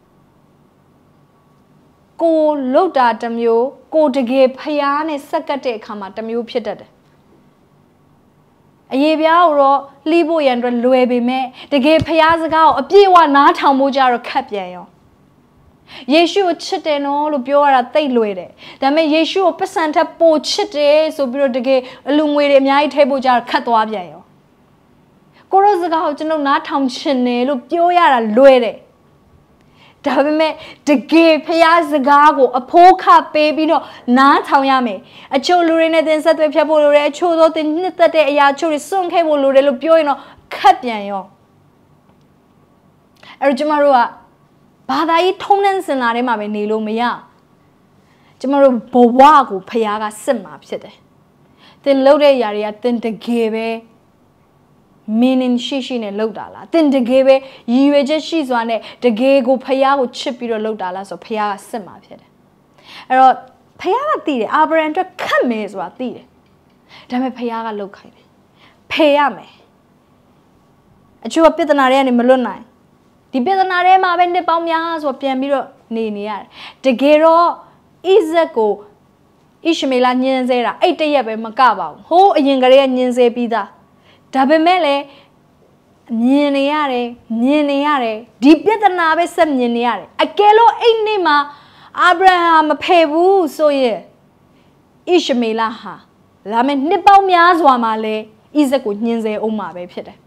ကိုလုတ်တာတစ်မျိုးကိုတကယ်ဖျားနဲ့စက္ကတ်တဲ့အခါမှာတစ်မျိုးဖြစ်တတ်တယ်အယေပြားကိုတော့လှီးဖို့ရန်အတွက်လွယ်ပေမဲ့တကယ်ဖျားစကားကိုအပြည့်အဝနားထောင်ဖို့ကြတော့ခက်ပြန်ရောယေရှုကိုချစ်တယ်နော်လို့ပြောရတာသိလွယ်တယ်ဒါပေမဲ့ယေရှုကိုပတ်စံထက်ပိုချစ်တယ်ဆိုပြီးတော့တကယ်အလူငွေတွေအများကြီးထည့်ဖို့ကြတော့ခက်သွားပြန်ရောကိုရောစကားကိုကျွန်တော်နားထောင်ချင်တယ်လို့ပြောရတာလွယ်တယ်ဒါပေမဲ့တကယ်ဖျားစကားကိုအဖိုးခပေးပြီးတော့နားထောင်ရမယ်အချို့လူတွေနဲ့တင်ဆက်သွယ်ဖြတ်ဖို့လိုတယ်အချို့သောတင်နှစ်သက်တဲ့အရာအချို့တွေစွန့်ခဲ့ဖို့လိုတယ်လို့ပြောရင်တော့ခက်ပြန်ရောအဲ့တော့ကျမတို့ကဘာသာရေးထုံးတမ်းစင်လာထဲမှာပဲနေလို့မရကျမတို့ဘဝကိုဖျားကစစ်မှာဖြစ်တယ်တင်လုပ်တဲ့အရာတွေကတင်တကယ်ပဲ meaning ရှိရှိနဲ့လုပ်တာလားတင်တကယ်ပဲရည်ရွယ်ချက်ရှိစွာနဲ့တကယ်ကိုဖျားကိုချစ်ပြီးတော့လုပ်တာလားဆိုဖျားကစစ်မှာဖြစ်တယ်အဲ့တော့ဖျားကသိတယ်အာဗြဟံအတွက်ခတ်မယ်ဆိုတာသိတယ်ဒါပေမဲ့ဖျားကလုပ်ခိုင်းတယ်ဖယ်ရမယ်အချို့ကပြဿနာတွေကနေမလွတ်နိုင်ဒီပြဿနာထဲမှာပဲနှစ်ပေါင်းများဆိုပြန်ပြီးတော့နေနေရတယ်တကယ်တော့ဣဇက်ကိုဣရှမေလညှင်းဆဲတာအဲ့တရက်ပဲမကပါဘူးဟိုးအရင်ကတည်းကညှင်းဆဲပြီးသားဒါပေမဲ့လည်းမြင်နေရတယ်မြင်နေရတယ်ဒီပြဿနာပဲဆက်မြင်နေရတယ်အကယ်လို့အဲ့နေ့မှာအာဗြဟံမဖယ်ဘူးဆိုရင်ဣရှမေလဟာလာမယ့်နှစ်ပေါင်းများစွာမှာလဲဣဇက်ကိုညှင်းဆဲအောင်မှာပဲဖြစ်တယ်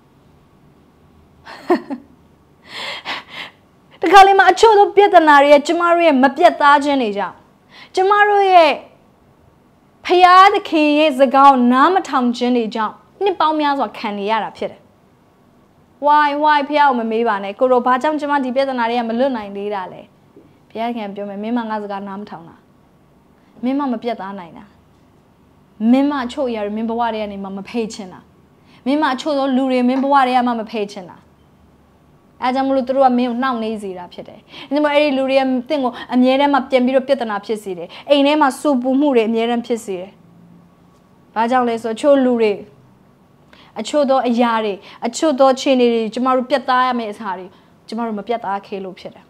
တခါလေမှအချို့သောပြဿနာတွေကျမတို့ရဲ့မပြတ်သားခြင်းတွေကြောင့်ကျမတို့ရဲ့ဖျားသခင်ရဲ့စကားကိုနားမထောင်ခြင်းတွေကြောင့်နှစ်ပေါင်းများစွာခံနေရတာဖြစ်တယ် why why ဖျားကိုမမေးပါနဲ့ကိုရောဘာကြောင့်ကျမဒီပြဿနာတွေကမလွတ်နိုင်သေးတာလဲဖျားခင်ပြောမယ်မင်းမငါစကားနားမထောင်တာမင်းမမပြတ်သားနိုင်တာမင်းမအချို့အရာတွေမင်းဘဝတွေကနေမှမဖိတ်ချင်တာမင်းမအချို့သောလူတွေမင်းဘဝတွေကမှမဖိတ်ချင်တာအဲကြောင့်မလို့သူတို့ကမင်းကိုနှောင့်နှေးစေတာဖြစ်တယ်။ဒီမှာအဲ့ဒီလူတွေကတင့်ကိုအမြဲတမ်းမှပြန်ပြီးတော့ပြဿနာဖြစ်စေတယ်။အိမ်ထဲမှာစူပူမှုတွေအမြဲတမ်းဖြစ်စေတယ်။ဘာကြောင့်လဲဆိုတော့အချို့လူတွေအချို့သောအရာတွေအချို့သောခြေနေတွေကျမတို့ပြတ်သားရမယ့်အစာတွေကျမတို့မပြတ်သားခဲလို့ဖြစ်တယ်။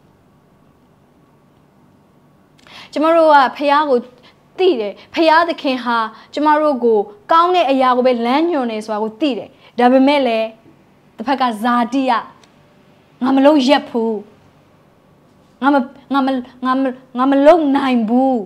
ကျမတို့ကဖះကိုသိတယ်ဖះသခင်ဟာကျမတို့ကိုကောင်းတဲ့အရာကိုပဲလမ်းညွှန်နေဆိုတာကိုသိတယ်။ဒါပေမဲ့လည်းတစ်ဖက်ကဇာတိကငါမလုံးရက်ဘူးငါမငါမငါမငါမလုံးနိုင်ဘူး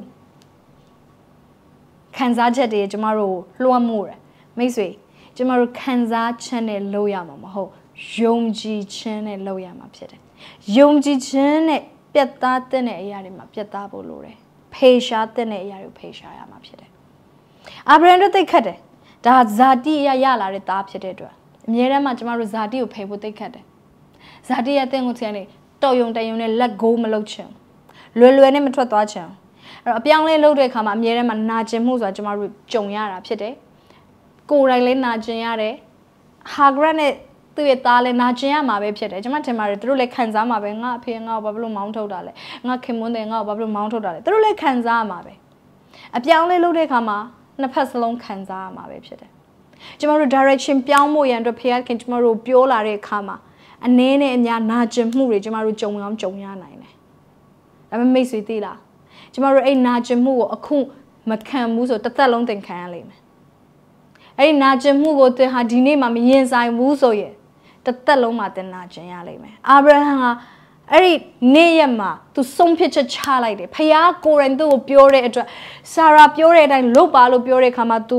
ခံစားချက်တွေကျမတို့လွှမ်းမိုးတယ်မိတ်ဆွေကျမတို့ခံစားချက်နဲ့လုပ်ရမှာမဟုတ်ယုံကြည်ခြင်းနဲ့လုပ်ရမှာဖြစ်တယ်ယုံကြည်ခြင်းနဲ့ပြတ်သားတဲ့အရာတွေမှာပြတ်သားဖို့လိုတယ်ဖေရှားတဲ့အရာတွေဖေရှားရမှာဖြစ်တယ်အာဗြဟံတို့သိခတ်တယ်ဒါဇာတိအရာရလာတဲ့သားဖြစ်တဲ့အတွက်အမြဲတမ်းမှကျမတို့ဇာတိကိုဖယ်ဖို့သိခတ်တယ်ဇာတိရဲ့တဲ့ကိုချင်နေတော်ယုံတယုံနဲ့လက်ကိုမလုပ်ချင်လွယ်လွယ်နဲ့မထွက်သွားချင်အဲ့တော့အပြောင်းလဲလုပ်တဲ့အခါမှာအမြဲတမ်းမှာနာကျင်မှုဆိုတာကျမတို့ကြုံရတာဖြစ်တယ်ကိုယ်တိုင်လည်းနာကျင်ရတယ်ဟာဂရက်နဲ့သူ့ရဲ့သားလည်းနာကျင်ရမှာပဲဖြစ်တယ်ကျမထင်ပါတယ်သူတို့လည်းခံစားမှာပဲငါအဖေငါ့ကိုဘာဖြစ်လို့မောင်းထုတ်တာလဲငါခင်မွန်းတယ်ငါ့ကိုဘာဖြစ်လို့မောင်းထုတ်တာလဲသူတို့လည်းခံစားရမှာပဲအပြောင်းလဲလုပ်တဲ့အခါမှာနှစ်ဖက်စလုံးခံစားရမှာပဲဖြစ်တယ်ကျမတို့ direction ပြောင်းဖို့ရန်အတွက်ဖခင်ကျမတို့ပြောလာတဲ့အခါမှာအနေနဲ့အများနာကျင်မှုတွေကျမတို့ကြုံအောင်ကြုံရနိုင်တယ်ဒါပေမဲ့မိတ်ဆွေသိလားကျမတို့အဲ့နာကျင်မှုကိုအခုမခံဘူးဆိုတစ်သက်လုံးသင်ခံရလိမ့်မယ်အဲ့ဒီနာကျင်မှုကိုသင်ဟာဒီနေ့မှမရင်ဆိုင်ဘူးဆိုရင်တစ်သက်လုံးမှသင်နာကျင်ရလိမ့်မယ်အာဗြဟံဟာအဲ့ဒီနေ့ရက်မှာသူဆုံးဖြတ်ချက်ချလိုက်တယ်ဖခင်ကိုယ်တိုင်သူ့ကိုပြောတဲ့အတွက်ဆာရာပြောတဲ့အတိုင်းလုပ်ပါလို့ပြောတဲ့အခါမှာသူ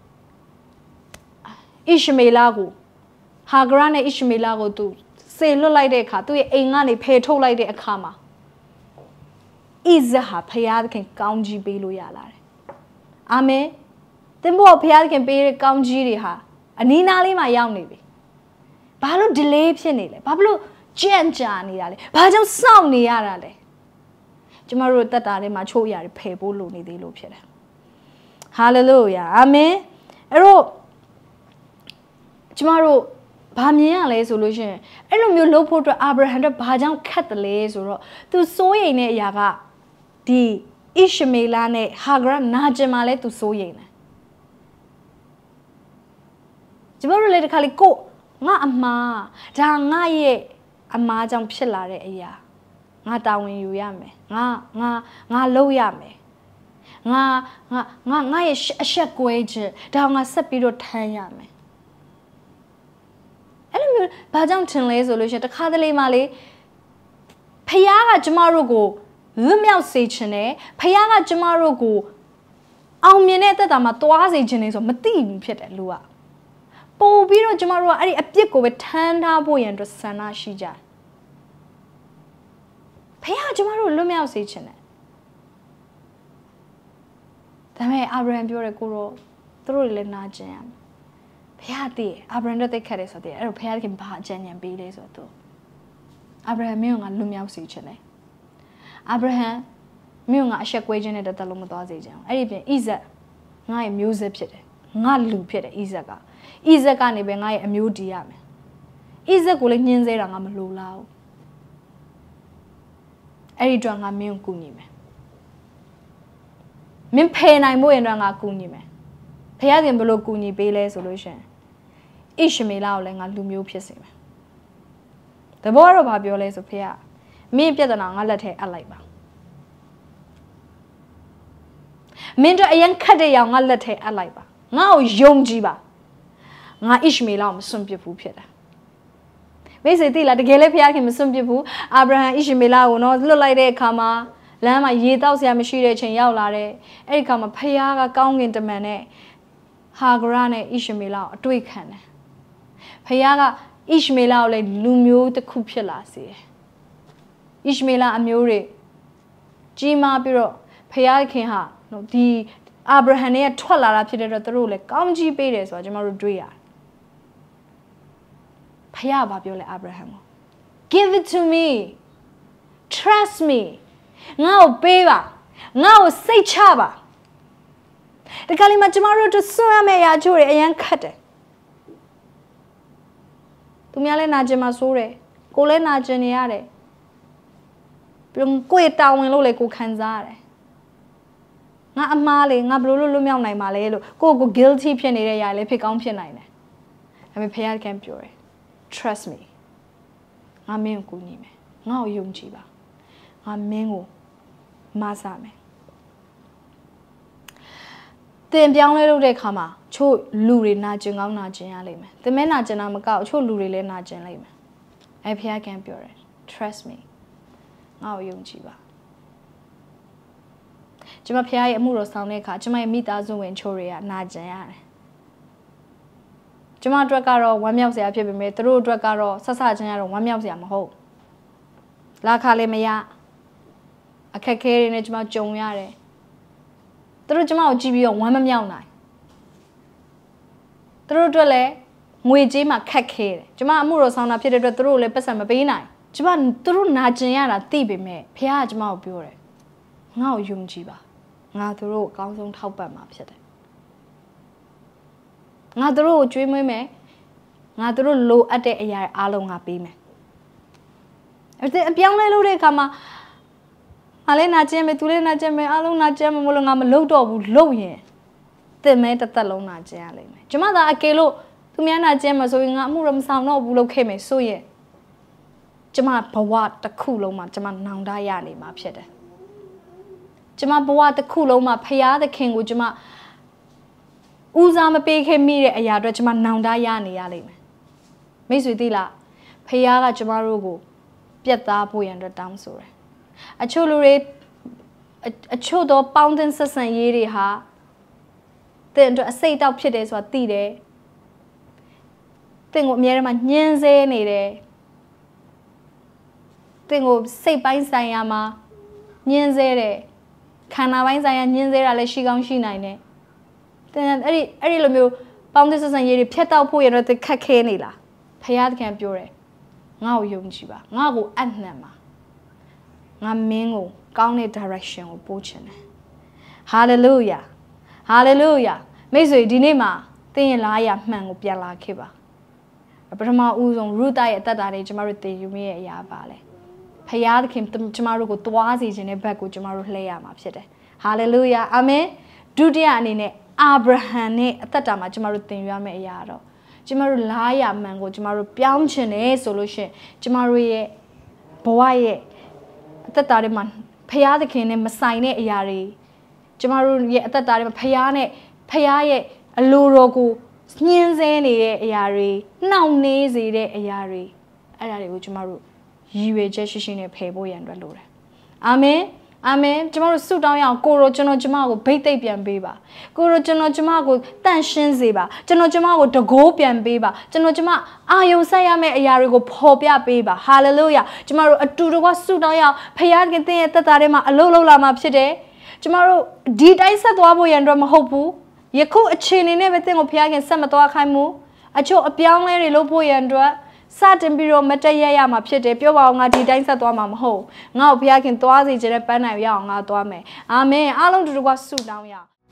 ဣရှမေလကိုဟာဂရနဲ့ဣရှမေလကိုသူစေလွတ်လိုက်တဲ့အခါသူ့ရဲ့အိမ်ကနေဖယ်ထုတ်လိုက်တဲ့အခါမှာဣဇက်ဟာဖခင်သခင်ကောင်းကြီးပေးလို့ရလာတယ်အာမင်သင်ဘောဖခင်သခင်ပေးတဲ့ကောင်းကြီးတွေဟာအနီးနားလေးမှာရောက်နေပြီဘာလို့ delay ဖြစ်နေလဲဘာလို့ကြံ့ကြာနေတာလဲဘာကြောင့်စောင့်နေရတာလဲကျမတို့တက်တာထဲမှာချို့အရာတွေဖယ်ဖို့လိုနေသေးလို့ဖြစ်တယ်ဟာလေလုယာအာမင်အဲ့တော့ကျမတို့ဘာမြင်ရလဲဆိုလို့ရှိရင်အဲ့လိုမျိုးလုပ်ဖို့အတွက်အာဗြဟံအတွက်ဘာကြောင့်ခက်တယ်လဲဆိုတော့သူစိုးရိမ်တဲ့အရာကဒီဣရှမေလနဲ့ဟာဂရနာကျင်မှာလဲသူစိုးရိမ်တယ်ကျမတို့လည်းတခါလေကိုငါအမားဒါငါရဲ့အမားကြောင့်ဖြစ်လာတဲ့အရာငါတာဝန်ယူရမယ်ငါငါငါလုပ်ရမယ်ငါငါငါငါရဲ့အဆက်ကွဲခြင်းဒါငါဆက်ပြီးတော့ထမ်းရမယ်အဲ့လိုမျိုးဘာကြောင့်ထင်လဲဆိုလို့ရှိရင်တခါတလေမှလေဖခင်ကကျမတို့ကိုလွတ်မြောက်စေခြင်းနဲ့ဖခင်ကကျမတို့ကိုအောင်မြင်တဲ့အသက်တာမှာတွားစေခြင်းနေဆိုမသိဘူးဖြစ်တယ်လူကပို့ပြီးတော့ကျမတို့ကအဲ့ဒီအပြစ်ကိုပဲထမ်းထားဖို့ရန်အတွက်ဆန္ဒရှိကြတယ်ဖခင်ကကျမတို့လွတ်မြောက်စေခြင်းနဲ့ဒါပေမဲ့အာဗြဟံပြောတယ်ကိုတော့သူတို့တွေလည်းနာကျင်ရမယ်ဖခင်တည်းအာဗြဟံတို့တိတ်ခတ်တယ်ဆိုတဲ့အဲ့တော့ဖခင်ကဘာအကြံဉာဏ်ပေးလဲဆိုတော့အာဗြဟံမင်းကငါလွတ်မြောက်စေခြင်းနဲ့အာဗြဟံမင်းကငါအဆက်ကွဲခြင်းနဲ့တသက်လုံးမသွားစေချင်အောင်အဲ့ဒီပြင်ဣဇက်ငါရဲ့မျိုးဆက်ဖြစ်တယ်ငါလူဖြစ်တယ်ဣဇက်ကဣဇက်ကနေပဲငါရဲ့အမျိုးတည်ရမယ်ဣဇက်ကိုလည်းညှင်းဆဲတာငါမလိုလားဘူးအဲ့ဒီတော့ငါမင်းကိုကူညီမယ်မင်းဖယ်နိုင်ဖို့ရင်တော့ငါကူညီမယ်ဖခင်ကဘယ်လိုကူညီပေးလဲဆိုလို့ရှိရင်ဣရှမေလကိုလည်းငါလူမျိုးဖြစ်စေမယ်တဘောတော့ဘာပြောလဲဆိုဖခင်မင်းပြဿနာငါလက်ထဲအပ်လိုက်ပါမင်းတို့အရင်ခတ်တဲ့ရောင်ငါလက်ထဲအပ်လိုက်ပါငါ့ကိုယုံကြည်ပါငါဣရှမေလကိုမစွန့်ပစ်ဘူးဖြစ်တယ်မိတ်ဆွေသိလားတကယ်လည်းဖခင်မစွန့်ပစ်ဘူးအာဗြဟံဣရှမေလကိုနော်လွတ်လိုက်တဲ့အခါမှာလမ်းမှာရေတောက်စရာမရှိတဲ့အချိန်ရောက်လာတဲ့အဲ့ဒီအခါမှာဖခင်ကကောင်းကင်တမန်နဲ့ဟာဂရနဲ့ဣရှမေလကိုအတွေ့ခံတယ်ဖခင်ကဣရှမေလကိုလည်းလူမျိုးတစ်ခုဖြစ်လာစေတယ်ဣရှမေလအမျိုးတွေကြီးမားပြီးတော့ဖခင်ဟာဒီအာဗြဟံနဲ့ထွက်လာတာဖြစ်တဲ့တော့သူတို့လည်းကောင်းကြီးပေးတယ်ဆိုတာကျွန်တော်တို့တွေ့ရတယ်ဖခင်ကပြောလဲအာဗြဟံကို give it to me trust me ငါ့ကိုပေးပါငါ့ကိုစိတ်ချပါဒီကလေးမှာကျွန်တော်တို့စွန့်ရမယ့်အရာချို့တွေအရင်ခတ်တယ်သူများလည်းနာကျင်မှာစိုးတယ်ကိုလည်းနာကျင်နေရတယ်ပြီးတော့ကိုယ့်ရဲ့တာဝန်လို့လည်းကိုခံစားရတယ်ငါအမားလေငါဘယ်လိုလုပ်လွတ်မြောက်နိုင်မှာလဲလို့ကိုယ့်ကို guilty ဖြစ်နေတဲ့ຢာလည်းဖြစ်ကောင်းဖြစ်နိုင်တယ်ဒါပေမဲ့ဖခင်ကပြောတယ် trust me ငါမင်းကိုကူညီမယ်ငါ့ကိုယုံကြည်ပါငါမင်းကိုမဆာမယ်တင်ပြောင်းလဲလုပ်တဲ့အခါမှာချို့လူတွေနာကျင်ကောင်းနာကျင်ရလိမ့်မယ်တင်မဲနာကျင်တာမကောက်ချို့လူတွေလည်းနာကျင်လိမ့်မယ်အဲဖခင်ကပြောတယ် trust me ငါ့ကိုယုံကြည်ပါကျွန်မဖခင်ရဲ့အမှုတော်ဆောင်တဲ့အခါကျွန်မရဲ့မိသားစုဝင်ချို့တွေကနာကျင်ရတယ်ကျွန်မအတွက်ကတော့ဝမ်းမြောက်စရာဖြစ်ပေမဲ့သူတို့အတွက်ကတော့ဆက်ဆချင်းရတော့ဝမ်းမြောက်စရာမဟုတ်လာခါလေးမရအခက်ခဲတွေနဲ့ကျွန်မကြုံရတယ်သူတို့ကျွန်မကိုကြည့်ပြီးတော့ဝမ်းမမြောက်နိုင်သူတို့အတွက်လည်းငွေကြေးမှာခက်ခဲတယ်ကျွန်မအမှုတော်ဆောင်တာဖြစ်တဲ့အတွက်သူတို့လည်းပတ်စံမပေးနိုင်ကျွန်မသူတို့နာကျင်ရတာသိပေမဲ့ဖခင်ကကျွန်မကိုပြောတယ်ငါ့ကိုယုံကြည်ပါငါသူတို့ကိုအကောင်းဆုံးထောက်ပံ့မှာဖြစ်တယ်ငါတို့ကိုကျွေးမွေးမယ်ငါတို့လိုအပ်တဲ့အရာအားလုံးငါပေးမယ်အဲ့ဒါအပြောင်းလဲလုပ်တဲ့အခါမှာငါလည်းနာကျင်မယ်သူလည်းနာကျင်မယ်အားလုံးနာကျင်မယ်မလို့ငါမလုပ်တော့ဘူးလုပ်ရင်တင်မဲတသက်လုံးနာကျင်ရလိမ့်မယ်ကျမသာအကေလို့သူများနာကျင်မှာဆိုရင်ငါအမှုရမဆောင်တော့ဘူးလို့ခဲ့မယ်ဆိုရင်ကျမဘဝတစ်ခုလုံးမှာကျမနောင်တရနေမှာဖြစ်တယ်ကျမဘဝတစ်ခုလုံးမှာဖရာသခင်ကိုကျမဦးစားမပေးခဲ့မိတဲ့အရာအတွက်ကျမနောင်တရနေရလိမ့်မယ်မိတ်ဆွေသိလားဖရာကကျမတို့ကိုပြတ်သားဖို့ရန်အတွက်တောင်းဆိုတယ်အချို့လူတွေအချို့တော့ပေါင်းတင်ဆက်ဆံရေးတွေဟာတဲ့အတွက်အစိတ်တောက်ဖြစ်တယ်ဆိုတာသိတယ်တဲ့ကိုအများထဲမှာညှင်းဆဲနေတယ်တဲ့ကိုစိတ်ပိုင်းဆိုင်ရာမှာညှင်းဆဲတယ်ခန္ဓာပိုင်းဆိုင်ရာညှင်းဆဲတာလည်းရှိကောင်းရှိနိုင်တယ်တဲ့အဲ့ဒီအဲ့ဒီလိုမျိုးပေါင်းတင်ဆက်ဆံရေးတွေဖြတ်တောက်ဖို့ရတော့ခက်ခဲနေလားဖယားသခင်ပြောတယ်ငါ့ကိုယုံကြည်ပါငါ့ကိုအနှံ့ပါငါမင်းကိုကောင်းတဲ့ direction ကိုပို့ချင်တယ် hallelujah hallelujah မိတ်ဆွေဒီနေ့မှာသင်ရဲ့လားရမှန်ကိုပြန်လာခဲ့ပါပထမဦးဆုံး root ရဲ့အသက်တာတွေကျမတို့သင်ယူမိရဲ့အရာပါလေဖယားသခင်ကျမတို့ကိုတွားစေခြင်းတဲ့ဘက်ကိုကျမတို့လှည့်ရမှာဖြစ်တယ် hallelujah amen ဒုတိယအနေနဲ့အာဗြဟံနဲ့အသက်တာမှာကျမတို့သင်ယူရမယ့်အရာတော့ကျမတို့လားရမှန်ကိုကျမတို့ပြောင်းချင်တယ်ဆိုလို့ရှိရင်ကျမတို့ရဲ့ဘဝရဲ့အသက်တာတွေမှာဖယားသခင်နဲ့မဆိုင်တဲ့အရာတွေကျမတို့ရဲ့အသက်တာတွေမှာဖယားနဲ့ဖယားရဲ့အလိုတော်ကိုညှင်းဆဲနေတဲ့အရာတွေနှောင့်နှေးစေတဲ့အရာတွေအဲ့ဒါတွေကိုကျမတို့ရည်ရွယ်ချက်ရှိရှိနဲ့ဖယ်ဖို့ရန်အတွက်လိုတယ်အာမင်အာမင်ကျမတို့ဆုတောင်းရအောင်ကိုရောကျွန်တော်ကျမကိုဗိတ်သိက်ပြန်ပေးပါကိုရောကျွန်တော်ကျမကိုတန့်ရှင်းစေပါကျွန်တော်ကျမကိုတကိုးပြန်ပေးပါကျွန်တော်ကျမအာယုံဆက်ရမယ့်အရာတွေကိုပေါ်ပြပေးပါဟာလေလုယာကျမတို့အတူတကွဆုတောင်းရအောင်ဖခင်သင်ရဲ့သက်တာထဲမှာအလုံးလုံးလာမှာဖြစ်တယ်ကျမတို့ဒီတိုင်းဆက်သွားဖို့ရန်အတွက်မဟုတ်ဘူးယခုအခြေအနေနဲ့ပဲသင်ကိုဖခင်ဆက်မသွားခိုင်းဘူးအချို့အပြောင်းလဲတွေလုပ်ဖို့ရန်အတွက်စတင်ပြီးတော့မတည့်ရရမှာဖြစ်တယ်ပြောပါအောင်ငါဒီတိုင်းဆက်သွားမှာမဟုတ်ငါ့ကိုဘုရားခင်သွားစီခြင်းနဲ့ပန်းနိုင်ရအောင်ငါသွားမယ်အာမင်အားလုံးတူတူကဆုတောင်းရအောင်